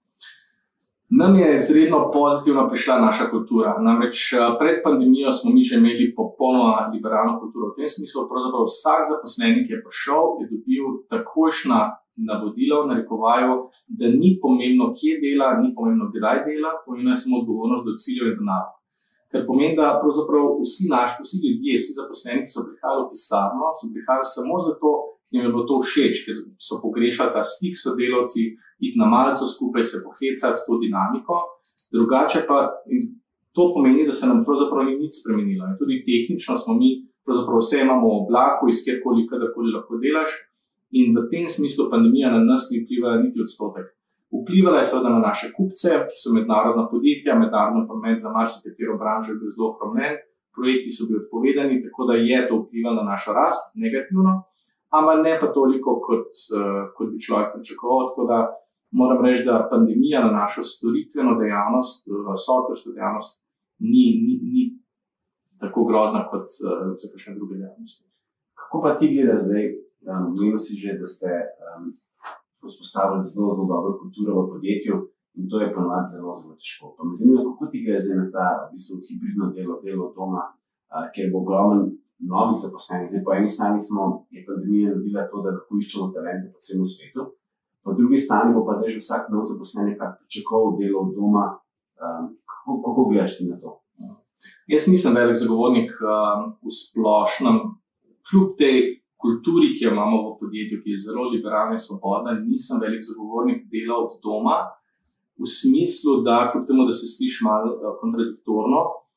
Nam je izredno pozitivno prišla naša kultura. Namreč pred pandemijo smo mi že imeli popolnoma liberalno kulturo. V tem smislu pravzaprav vsak zaposlenik je prišel, je dobil takojšnja navodila v narekovaju, da ni pomembno, kje dela, ni pomembno, kdaj dela, pomembno je samo odgovornost do ciljev in do nalog. Kar pomeni, da pravzaprav vsi ljudje, vsi zaposleni, ki so prihajali v pisarno, so prihajali samo zato, ker jim je bilo to všeč, ker so pogrešali ta stik s sodelavci, iti na malico skupaj, se pohecati to dinamiko. Drugače pa to pomeni, da se nam pravzaprav ni nič spremenilo. In tudi tehnično smo mi, pravzaprav vse imamo v oblaku, iz kjerkoli, kadarkoli lahko delaš. In v tem smislu pandemija na nas ni vplivala niti odstotek. Vplivala je seveda na naše kupce, ki so mednarodna podjetja, mednarodno promet za marsikatero branžo je bil zelo ohromljen, projekti so bili odpovedani, tako da je to vplivalo na našo rast negativno, ampak ne pa toliko, kot bi človek pričakoval. Tako da moram reči, da pandemija na našo storitveno dejavnost, softversko dejavnost ni tako grozna kot za kakšne druge dejavnosti. Kako pa ti gledaš zdaj? Vemo si že, da ste vzpostavili zelo dobro kulturo v podjetju in to je ponovadi zelo težko. Pa me zanima, kako ti gre zdaj na ta v bistvu hibridno delo od doma, kjer bo ogromen novih zaposlenih. Zdaj po eni strani je pandemija naredila to, da lahko iščemo talente po celem svetu, po drugi strani bo pa zdaj že vsak nov zaposlenik pričakoval delo od doma. Kako gledaš ti na to? Jaz nisem velik zagovornik v splošnem, kljub tej kulturi, ki jo imamo v podjetju, ki je zelo liberalna in svobodna, nisem velik zagovornik dela od doma, v smislu, da kljub temu, da se sliši malo kontradiktorno,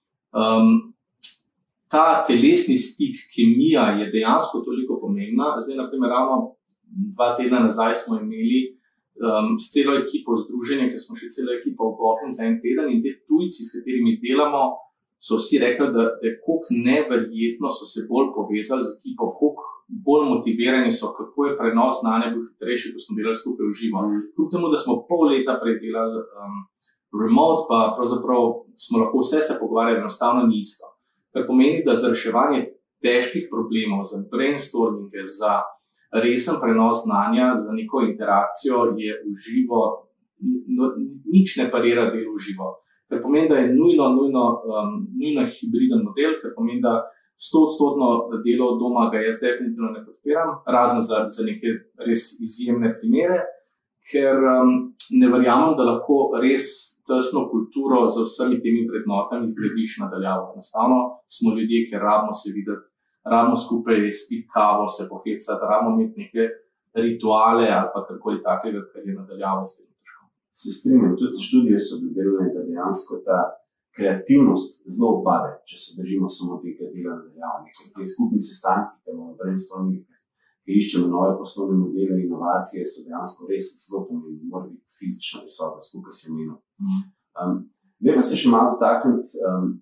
ta telesni stik, kemija je dejansko toliko pomembna. Zdaj, na primer, ravno 2 tedna nazaj smo imeli s celo ekipo združenja, ker smo še celo ekipo v Bohinj za en teden in te tujci, s katerimi delamo, so vsi rekli, da je koliko neverjetno so se bolj povezali z ekipo, koliko bolj motivirani so, kako je prenos znanja bil hitrejši, ko smo delali skupaj v živo. Kljub temu, da smo pol leta prej delali remote, pa pravzaprav smo lahko vse se pogovarjali, enostavno ni isto. Kar pomeni, da za reševanje težkih problemov, za brainstorminge, za resen prenos znanja za neko interakcijo je v živo, nič ne parira delu v živo. Kar pomeni, da je nujno hibriden model, kar pomeni, da 100% delo od doma ga jaz definitivno ne podpiram, razen za neke res izjemne primere, ker ne verjamem, da lahko res tesno kulturo z vsemi temi vrednotami zgradiš nadaljavo. Enostavno smo ljudje, ki rabimo se videti, rabimo skupaj spiti kavo, se pohecati, rabimo imeti neke rituale ali pa karkoli takega, kar je nadaljavo zelo težko. Se strinjam, tudi študije so bile, da dejansko ta kreativnost zelo upade, če se držimo samo tega dela nadaljavo. Te skupni sestanki, ki imamo brainstorming, ki iščemo nove poslovne modele, inovacije, so dejansko res zelo pomembni, mora biti fizično prisotno, skupaj si omenil. Dajmo se še malo dotakniti,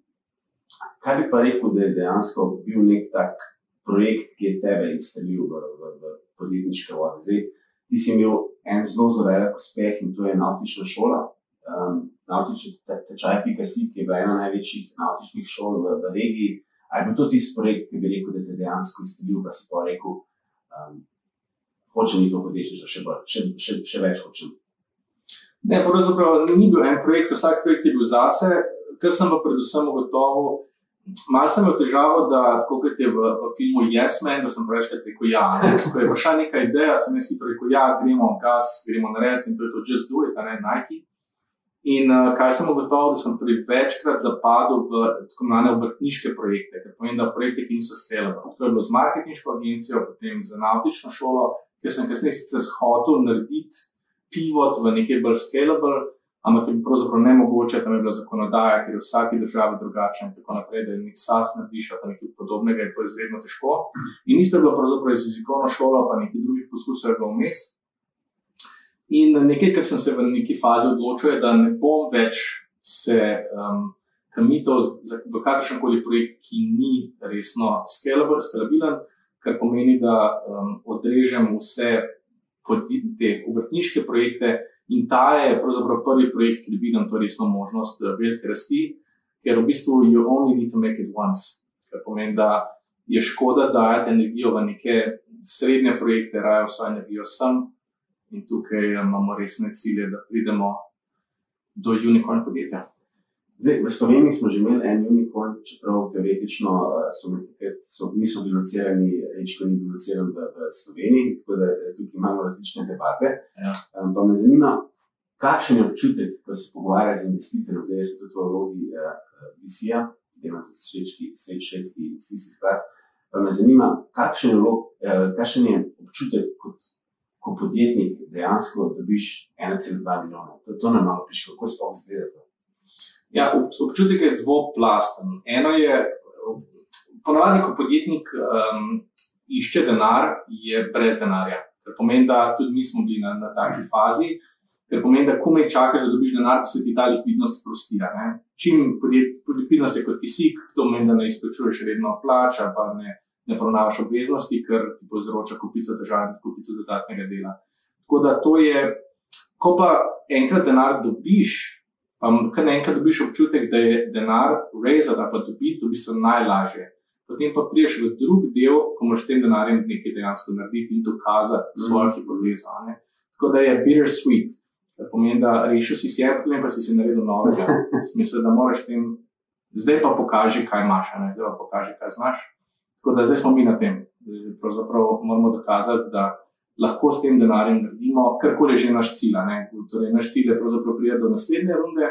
kaj bi pa rekel, da je dejansko bil nek tak projekt, ki je tebe izstrelil v podjetniške vode. Zdaj, ti si imel en zelo velik uspeh in to je nautična šola, nautični tečaj.si, ki je bila ena največjih nautičnih šol v regiji. A je bil to tisti projekt, ki bi rekel, da te dejansko izstrelil, pa si pa rekel, hočem iti v podjetništvo še več hočem. Ne, pravzaprav ni bil en projekt, vsak projekt je bil zase, kar sem pa predvsem ugotovil. Malo sem imel težavo, da tako kot je v filmu Yes Man, da sem prevečkrat rekel ja. Ko je prišla neka ideja, sem jaz hitro rekel ja, gremo gas, gremo narediti in to je to just do it, a ne Nike. In kaj sem ugotovil, da sem večkrat zapadel v tako imenovane obrtniške projekte, ker pomeni, da projekte, ki niso scalable. To je bilo z marketinško agencijo, potem za nautično šolo, ker sem kasneje sicer hotel narediti pivot v nekaj bolj scalable, ampak je pravzaprav nemogoče, tam je bila zakonodaja, ker je v vsaki državi drugačna in tako naprej, da je nek SaaS narediš ali nekaj podobnega, je to izredno težko. In isto je bilo pravzaprav z jezikovno šolo, pa nekaj drugih poskusov je bilo vmes. In nekaj, kar sem se v neki fazi odločil, je, da ne bom več se committal v kakršenkoli projekt, ki ni resno skalabilen, kar pomeni, da odrežem vse te obrtniške projekte in ta je pravzaprav prvi projekt, ki vidim to resno možnost velike rasti, ker v bistvu you only need to make it once. Kar pomeni, da je škoda dajati energijo v neke srednje projekte, raje vso energijo sem. In tukaj imamo resne cilje, da pridemo do unicorn podjetja. Zdaj, v Sloveniji smo že imeli en unicorn, čeprav teoretično niso bili locirani, Rečko ni bil lociran v Sloveniji, tako da tukaj imamo različne debate. Ja. Pa me zanima, kakšen je občutek, ko se pogovarja z investitorjem, zdaj se tudi v vlogi VC-ja, delamo tudi švedski investicijski sklad, pa me zanima, kakšen je občutek, ko podjetnik dejansko dobiš 1,2 milijona. To nam malo piše, kako sploh izgleda to. Ja, občutek je dvoplasten. Eno je, ponavadi, ko podjetnik išče denar, je brez denarja. Ker pomeni, da tudi mi smo bili na taki fazi, ker pomeni, da komaj čakaš, da dobiš denar, da se ti ta likvidnost sprostira. Čim likvidnost je kot kisik, to pomeni, da ne izplačuješ redno plača, pa ne poravnavaš obveznosti, ker ti povzroča kupico težav in kupico dodatnega dela. Tako da to je, ko pa enkrat denar dobiš, pa kar enkrat dobiš občutek, da je denar raised ali pa dobiti v bistvu najlažje. Potem pa priješ v drug del, ko moraš s tem denarjem nekaj dejansko narediti in dokazati svojo hipotezo. Tako da je bittersweet. To pomeni, da rešil si en problem, pa si naredil novega. V smislu, da moraš s tem, zdaj pa pokaži, kaj imaš, zdaj pa pokaži, kaj znaš. Tako da zdaj smo mi na tem. Zdaj pravzaprav moramo dokazati, da lahko s tem denarjem naredimo, karkoli je že naš cilj. Torej, naš cilj je pravzaprav priti do naslednje runde.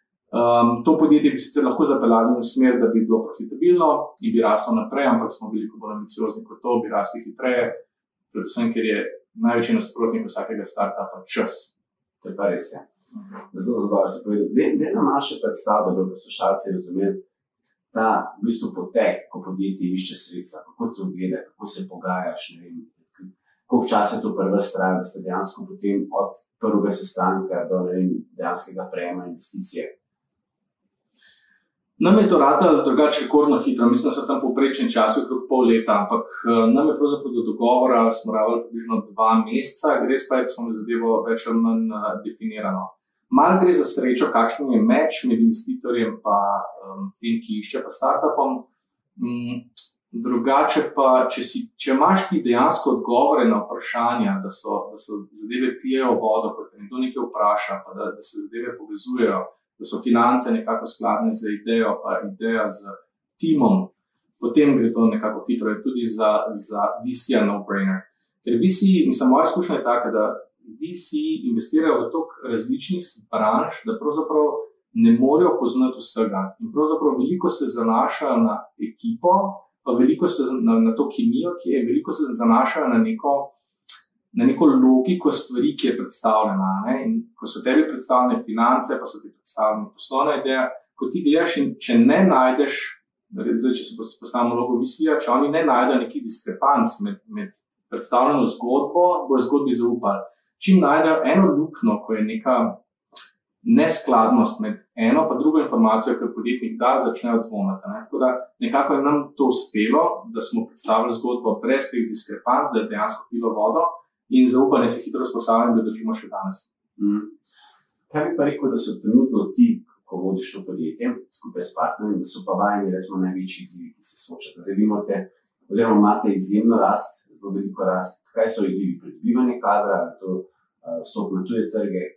To podjetje bi sicer lahko zapeljali v smer, da bi bilo profitabilno in bi raslo naprej, ampak smo veliko bolj ambiciozni kot to, bi rasli hitreje, predvsem, ker je največji nasprotnik vsakega startupa čas. To je pa res, ja. Zelo dobro se povedal. Daj nam malo še predstav, da bi poslušalci razumeli ta v bistvu potek, ko podjetje išče sredstva, kako to gleda, kako se pogajaš, ne vem, koliko časa to prva stran, da ste dejansko potem od prvega sestanka do dejanskega prejema investicije. Nam je to ratalo drugače rekordno hitro, mislim, da so tam povprečen čas okrog pol leta, ampak nam je pravzaprav do dogovora smo rabili približno 2 meseca, res pa je, da smo zadevo več ali manj definirano. Malo gre za srečo, kakšen je meč med investitorjem pa tem, ki išče pa startupom. Drugače pa, če imaš ti dejansko odgovore na vprašanja, da so zadeve pijejo vodo, kot nekdo nekaj vpraša, pa da se zadeve povezujejo, da so finance nekako skladne z idejo, pa ideja z timom, potem gre to nekako hitro. Je tudi za VC-ja no-brainer. Ker VC, mislim, moja izkušnja je taka, da VC investirajo v toliko različnih branž, da pravzaprav ne morejo poznati vsega. In pravzaprav veliko se zanašajo na ekipo, pa veliko se na to kemijo, ki je, veliko se zanašajo na neko logiko stvari, ki je predstavljena. Ne? In ko so tebi predstavljene finance, pa so ti predstavljene poslovna ideja, ko ti gledaš in če ne najdeš, zdaj, če se postavimo logo VC-ja, če oni ne najdejo neki diskrepanc med predstavljeno zgodbo, bojo zgodbi zaupali. Čim najdejo eno luknjo, ko je neka neskladnost med eno pa drugo informacijo, ki podjetnik da, začnejo dvomiti. Tako da nekako je nam to uspelo, da smo predstavili zgodbo brez teh diskrepanc, da je dejansko pilo vodo in zaupanje se hitro vzpostavlja in da držimo še danes. Kaj bi pa rekel, da so trenutno ti, ko vodiš to podjetje skupaj s partnerjem, da so pa vajeni recimo največji izzivi, ki se soočate? Zdaj vi morate, oziroma imate izjemno rast, zelo veliko rast. Kaj so izzivi? Pridobivanje kadra, to vstop na tuje trge?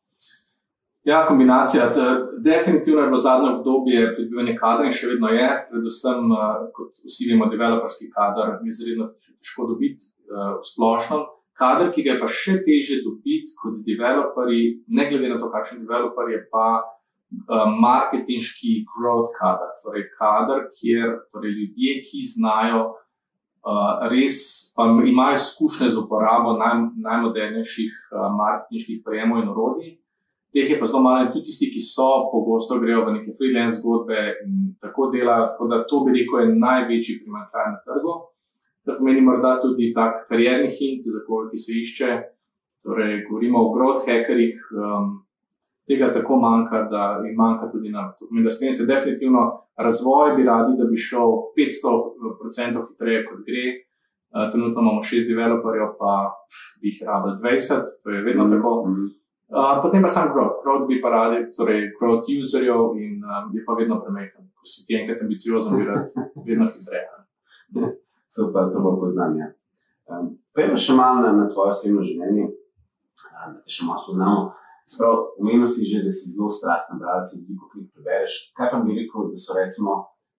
Ja, kombinacija. Definitivno je bilo zadnje obdobje pridobivanja kadra in še vedno je, predvsem, kot vsi vemo, developerski kader je izredno težko dobiti v splošnem. Kader, ki ga je pa še težje dobiti kot developerji, ne glede na to, kakšen developer je pa marketinški growth kader. Torej kader, kjer ljudje, ki znajo res, pa imajo izkušnje z uporabo najmodernejših marketinških prijemov in orodij. Teh je pa zelo malo, tudi tisti, ki so, pogosto grejo v neke freelance zgodbe in tako delajo, tako da to bi rekel je največji primanjkljaj na trgu. To pomeni morda tudi tak karierni hint, za koga, ki se išče. Torej, govorimo o growth hackerjih, tega tako manjka, da jih manjka tudi nam. To pomeni, da s tem se definitivno razvoj bi radi, da bi šel 500% hitreje kot gre. Trenutno imamo 6 developerjev, pa bi jih rabili 20, to je vedno tako. Potem pa sam growth. Growth bi pa radi, torej growth userjev in je pa vedno premehen. Ko si ti enkrat ambiciozen, bi rad vedno hitreje. To pa poznam, ja. Pojmo še malo na tvoje osebno življenje, da te še malo spoznamo. Sprav, omenil si že, da si zelo strasten bralec in veliko knjig prebereš. Kaj pa bi rekel, da so recimo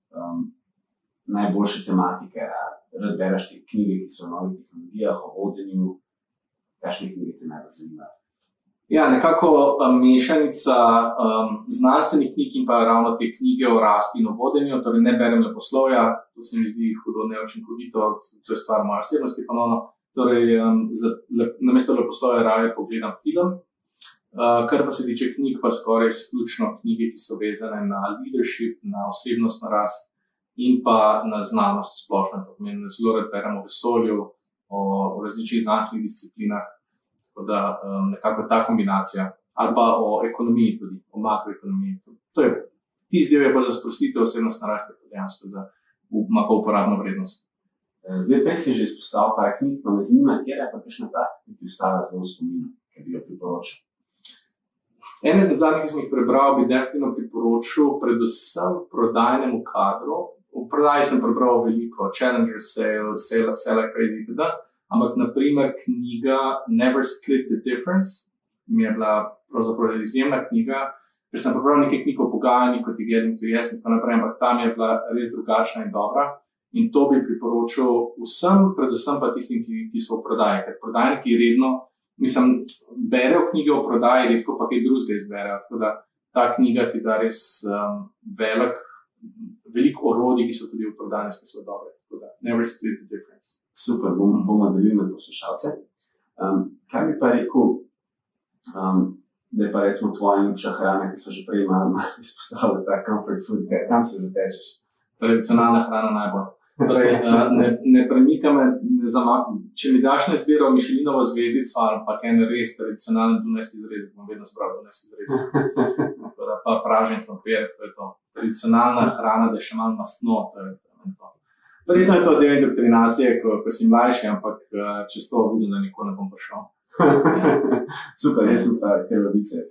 najboljše tematike? Rad bereš te knjige, ki so o novih tehnologijah, o vodenju, kakšne knjige te najbolj zanimajo? Ja, nekako mešanica znanstvenih knjig in pa ravno te knjige o rasti in o vodenju, torej ne berem leposlovja, to se mi zdi hudo neučinkovito, to je stvar moje osebnosti ponovno. Torej, namesto leposlovja raje pogledam film, kar pa se tiče knjig, pa skoraj izključno knjige, ki so vezane na leadership, na osebnostno rast in pa na znanost splošno. To pomeni, zelo rad berem o vesolju, o različnih znanstvenih disciplinah. Tako da nekako ta kombinacija, ali pa o ekonomiji tudi, o makroekonomiji. To je, tisti del je pa za sprostitev osebnostne raste, dejansko ima pa uporabno vrednost. Zdaj prej si že izpostavil par knjig, pa me zanima, kjer je pa kakšna ta, ki ti ostala zelo v spominu, ki bi jo priporočil? Ene izmed zadnjih, ki sem jih prebral, bi definitivno priporočil predvsem prodajnemu kadru. V prodaji sem prebral veliko, Challenger Sale, Sell Like Crazy, ampak naprimer knjiga Never Split the Difference mi je bila pravzaprav izjemna knjiga, ker sem prebral nekaj knjig o pogajanjih, kot je Getting to Yes in tako naprej, ampak tam je bila res drugačna in dobra. In to bi priporočil vsem, predvsem pa tistim, ki so v prodaji, ker prodajniki redno, berejo knjige o prodaji, redko pa kaj drugega izberejo. Tako da ta knjiga ti da res veliko orodij, ki so tudi v prodaji, ki so dobre. Tako da Never Split the Difference. Super, bomo delili med poslušalce. Kaj bi pa rekel, da je pa recimo tvoja ljubša hrana, ki so že prej malo izpostavili ta comfort food, kam se zatečeš? Tradicionalna hrana najbolj. Torej, ne premika me, če mi daš na izbiro Michelinovo zvezdico ali pa en res tradicionalni dunajski zrezek, bom vedno zbral dunajski zrezek. Tako da pa pražen krompir, to je to. Tradicionalna hrana, da je še malo mastno, to je to. Verjetno je to del indoktrinacije, ko si mlajši, ampak čez to vidim, da nikoli ne bom prišel. Super, jaz sem pa krvavice.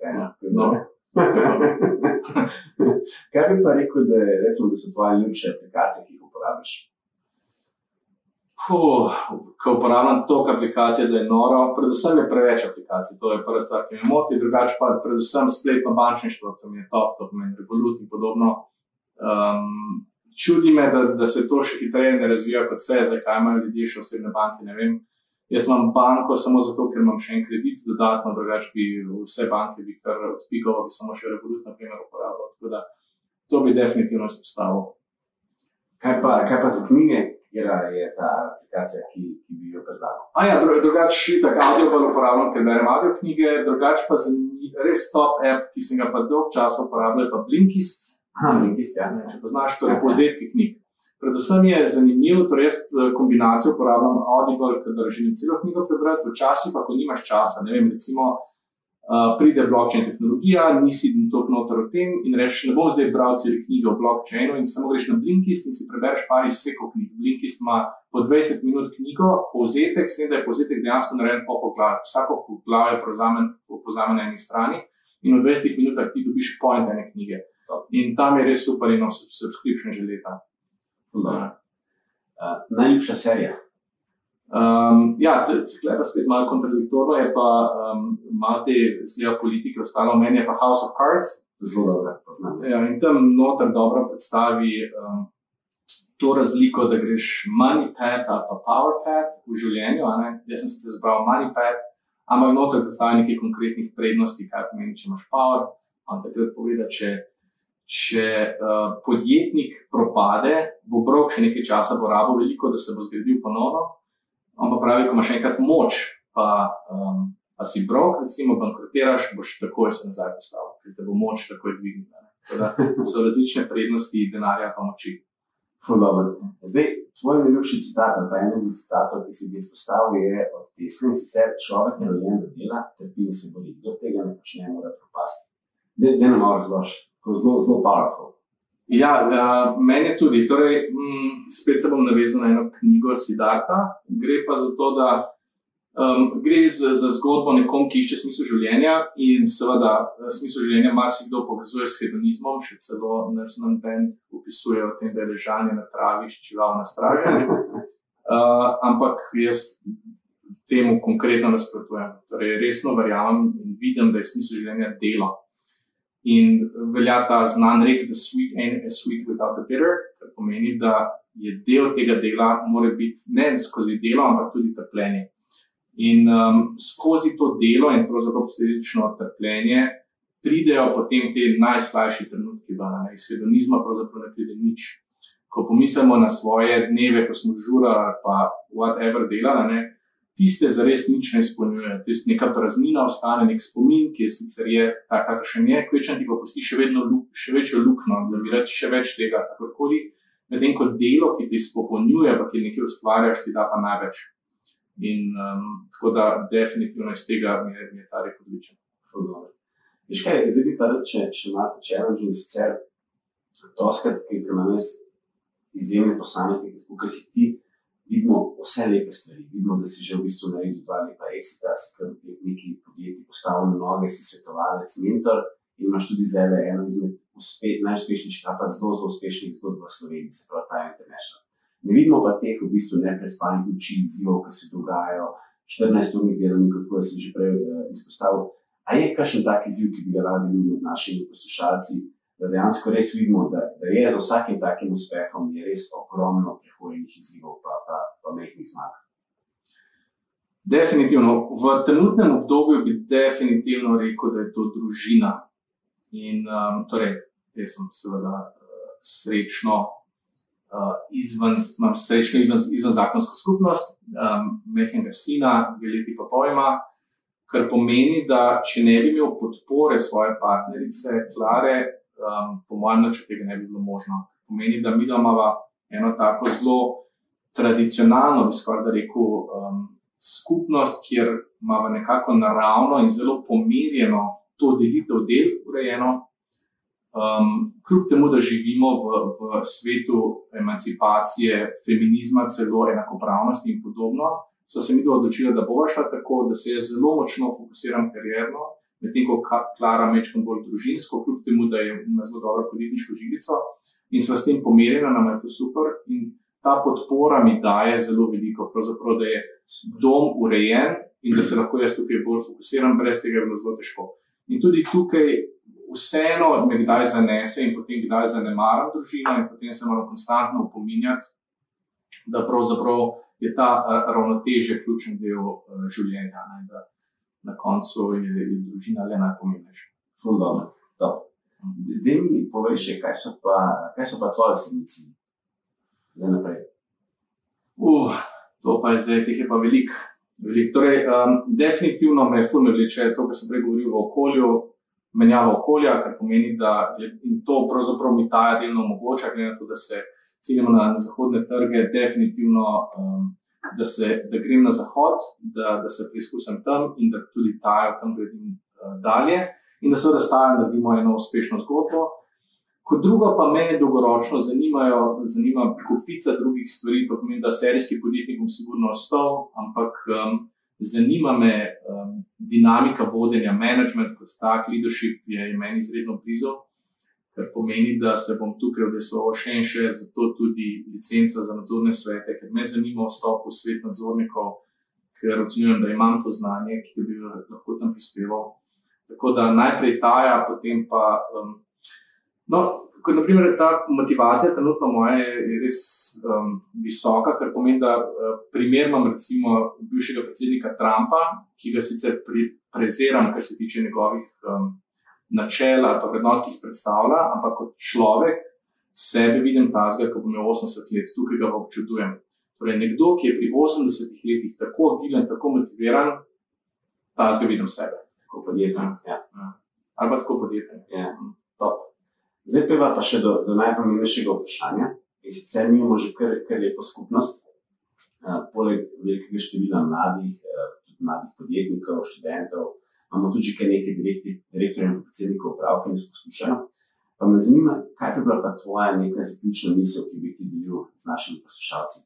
Kaj bi pa rekel, da so tvoje ljubše aplikacije, ki jih uporabiš? Ko uporabljam toliko aplikacij, da je noro, predvsem je preveč aplikacij, to je prva stvar, ki me moti, drugače pa predvsem spletno bančništvo, to mi je top, to pomeni Revolut in podobno. Čudi me, da se to še hitreje ne razvija kot vse, zakaj imajo ljudje še osebne banke, ne vem. Jaz imam banko samo zato, ker imam še en kredit dodatno, drugače bi vse banke bi kar odpikalo, bi samo še Revolut na primer uporabljal, tako da to bi definitivno izpostavil. Kaj pa za knjige? Kjera je ta aplikacija, ki bi jo predlagal? Drugače tak Audible uporabljam, ker berem audio knjige, drugače pa res top app, ki sem ga pa dolg časa uporabljal, je pa Blinkist. Blinkist, ja. Če poznaš, torej povzetki knjig. Predvsem je zanimivo, torej jaz kombinacijo uporabljam Audible, kadar želim celo knjigo prebrati, včasih pa, ko nimaš časa, ne vem, recimo pride blockchain tehnologija, nisi toliko noter o tem in rečeš, ne bom zdaj bral cele knjige o blockchainu in samo greš na Blinkist in si prebereš par izsekov knjig. Blinkist ima po 20 minut knjigo, povzetek, s tem, da je povzetek dejansko narejen po poglavju. Vsako poglavje povzame na eni strani in v 20 minutah ti dobiš point ene knjige. In tam je res super in subscription že leta. Najljubša serija? Tukaj pa spet malo kontradiktorno, je pa malo te zgleda politike ostalo, meni je pa House of Cards. Zelo dobro poznam. Ja, in tam noter dobro predstavi to razliko, da greš money pad ali pa power pad v življenju, ne? Jaz sem se zbral money pad, ampak noter predstavi nekaj konkretnih prednosti, kaj pomeni, če imaš power. On takrat poveda, če podjetnik propade, bo brok še nekaj časa, bo rabo veliko, da se bo zgradil ponovno. On pa pravi, ko imaš enkrat moč, pa si brok, recimo bankrotiraš, boš takoj se nazaj postavil, ker te bo moč takoj dvignila. Tako so različne prednosti denarja pa moči. Zdaj, tvoj najljubši citat, ali pa eden od citatov, ki si ga izpostavil, je od Tesle, in sicer človek je rojen do dela, trpi in se boli. Kdo tega ne počne, mora propasti. Daj nam malo razloži, zelo powerful. Ja, meni je tudi. Torej, spet se bom navezal na eno knjigo Siddharta. Gre pa za to, da gre za zgodbo nekom, ki išče smisel življenja in seveda smisel življenja marsikdo povezuje s hedonizmom, še celo Nursing Band opisuje o tem, da je ležanje na travi, čivalo na straži. Ampak jaz temu konkretno nasprotujem. Torej, resno verjamem in vidim, da je smisel življenja delo. In velja ta znan rek, the sweet ain't as sweet without the bitter, kar pomeni, da je del tega dela mora biti ne skozi delo, ampak tudi trpljenje. In skozi to delo in pravzaprav posledično trpljenje pridejo potem te najslajši trenutki, da iz hedonizma pravzaprav ne pride nič. Ko pomislimo na svoje dneve, ko smo žura pa whatever delali, tiste zares nič ne izpolnjuje. Tiste neka praznina ostane, nek spomin, ki je sicer je tak, kakršen je, kvečen ti pa pusti še večjo luknjo, da bi reči še več tega, kakorkoli, medtem ko delo, ki ti izpopolnjuje, pa ki nekaj ustvarjaš, ti da pa največ. In tako da definitivno iz tega mi je ta rek odličen. Veš kaj, zdaj bi pa rad, če imate challenge in sicer doskrat, ki imam jaz izjemne posameznike, tako kot si ti, vidimo vse lepe stvari, vidimo, da si že v bistvu naredil 2 lepa exita, si kar neki podjetji postavil na noge, si svetovalec, mentor in imaš tudi zdaj eno izmed najuspešnejših, pa zelo uspešnih zgodb v Sloveniji, se pravi Time International. Ne vidimo pa teh v bistvu neprespanih noči, izzivov, ki se dogajajo, 14-urnih delovnikov, tako da sem že prej izpostavil. A je kakšen tak izziv, ki bi ga radi med našimi poslušalci, da dejansko res vidimo, da je za vsakim takim uspehom je res ogromno prehojenih izzivov pa mehkih zmag? Definitivno. V trenutnem obdobju bi definitivno rekel, da je to družina. In torej, jaz sem seveda imam srečno izven zakonsko skupnost, mehkega sina, 2 leti pa pol ima, kar pomeni, da če ne bi imel podpore svoje partnerice, Klare, po mojem način tega ne bi bilo možno. Pomeni, da mi imamo eno tako zelo tradicionalno, bi skoraj da rekel, skupnost, kjer imamo nekako naravno in zelo pomirjeno to delitev del urejeno. Kljub temu, da živimo v svetu emancipacije, feminizma, celo enakopravnosti in podobno, so se mi odločili, da bova šla tako, da se jaz zelo močno fokusiram karierno, medtem ko Klara mečkam bolj družinsko, kljub temu, da ima zelo dobro podjetniško žilico in sva s tem pomerjena, nam je to super. In ta podpora mi daje zelo veliko, pravzaprav, da je dom urejen in da se lahko jaz tukaj bolj fokusiram, brez tega je bilo zelo težko. In tudi tukaj vseeno me kdaj zanese in potem kdaj zanemaram družino in potem se moram konstantno opominjati, da pravzaprav je ta ravnotežje ključen del življenja, ne, da na koncu je družina le najpomembnejša. Ful dobro. Dej mi povej še, kaj so pa tvoje osebni cilji za naprej? To pa je zdaj, teh je pa veliko. Torej, definitivno me ful me vleče to, kar sem prej govoril v okolju, menjava okolja, kar pomeni, da in to pravzaprav mi ta delno omogoča, glede na to, da se ciljamo na zahodne trge, definitivno, da grem na zahod, da se preizkusim tam in da tudi tajo tam gledim dalje in da seveda stajo naredimo eno uspešno zgodbo. Kot drugo pa me dolgoročno zanima kupica drugih stvari, to pomeni, da serijski podjetnik bom sigurno ostal, ampak zanima me dinamika vodenja, management kot tak, leadership je meni izredno blizu, kar pomeni, da se bom tukaj udejstvoval še in še, zato tudi licenca za nadzorne svete, ker me zanima vstop v svet nadzornikov, ker ocenjujem, da imam to znanje, ki bi lahko tam prispeval. Tako da najprej taja, potem pa kot naprimer ta motivacija trenutno moja je res visoka, kar pomeni, da primer imam recimo bivšega predsednika Trumpa, ki ga sicer preziram, kar se tiče njegovih načel ali pa vrednot, ki jih predstavlja, ampak kot človek sebe vidim tazga, ko bom imel 80 let, tukaj ga občudujem. Torej nekdo, ki je pri 80 letih tako agilen, tako motiviran, tazga vidim sebe. Tako podjeten, ja. Ali pa tako podjeten. Ja, top. Zdaj pa še do najpomembnejšega vprašanja. In sicer mi imamo že kar lepo skupnost, poleg velikega števila mladih podjetnikov, študentov, imamo tudi kar nekaj direktorjev in predsednikov uprav, ki nas poslušajo. Pa me zanima, kaj bi bila pa tvoja neka zaključna misel, ki bi ti delil z našimi poslušalci?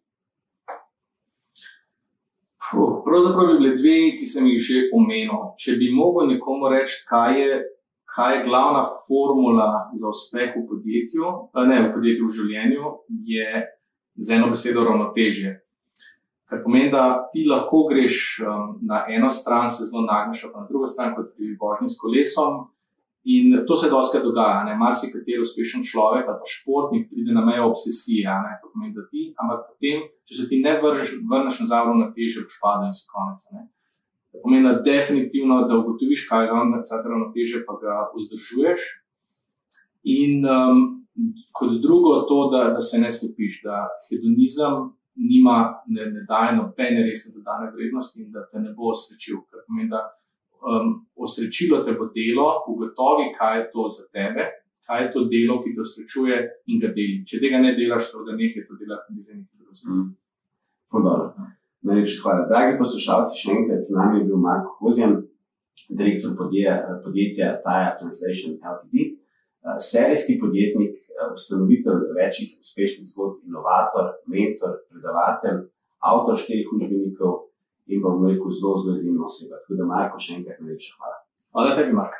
Pravzaprav bi bile dve, ki sem jih že omenil. Če bi mogel nekomu reči, kaj je glavna formula za uspeh v podjetju, v življenju, je z eno besedo ravnotežje. Kar pomeni, da ti lahko greš na eno stran, se zelo nagneš, pa na drugo stran, kot pri vožnji s kolesom. In to se dostikrat dogaja, marsikateri uspešen človek ali pa športnik pride na mejo obsesije, to pomeni, da ampak potem, če se ti ne vrneš nazaj v ravnotežje, boš padel in si konec. To pomeni, da definitivno, da ugotoviš, kaj je za ravnotežje, pa ga vzdržuješ. In kot drugo to, da se ne slepiš, da hedonizem ne daje nobene resne dodane vrednosti in da te ne bo osrečil. Kar pomeni, da osrečilo te bo delo, ugotovi, kaj je to za tebe, kaj je to delo, ki te osrečuje in ga deli. Če tega ne delaš, seveda nehaj to delati in delati nekaj drugega. Najlepša hvala. Dragi poslušalci, še enkrat z nami je bil Marko Kozjan, direktor podjetja Taya Translation Ltd, serijski podjetnik, ustanovitelj večjih uspešnih zgodb, inovator, mentor, predavatelj, avtor 4 učbenikov in pa bom rekel zelo izjemna oseba. Tako da Marko, še enkrat najlepša hvala. Hvala tebi, Mark.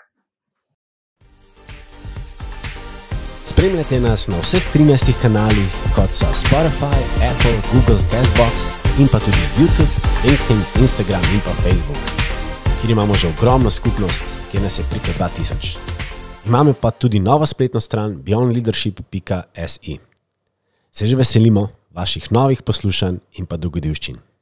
Spremljate nas na vseh 13 kanalih, kot so Spotify, Apple, Google, Castbox in pa tudi YouTube, LinkedIn, Instagram in pa Facebook, kjer imamo že ogromno skupnost, kjer nas je preko 2000. Imamo pa tudi novo spletno stran beyondleadership.si. Se že veselimo vaših novih poslušanj in pa dogodivščin.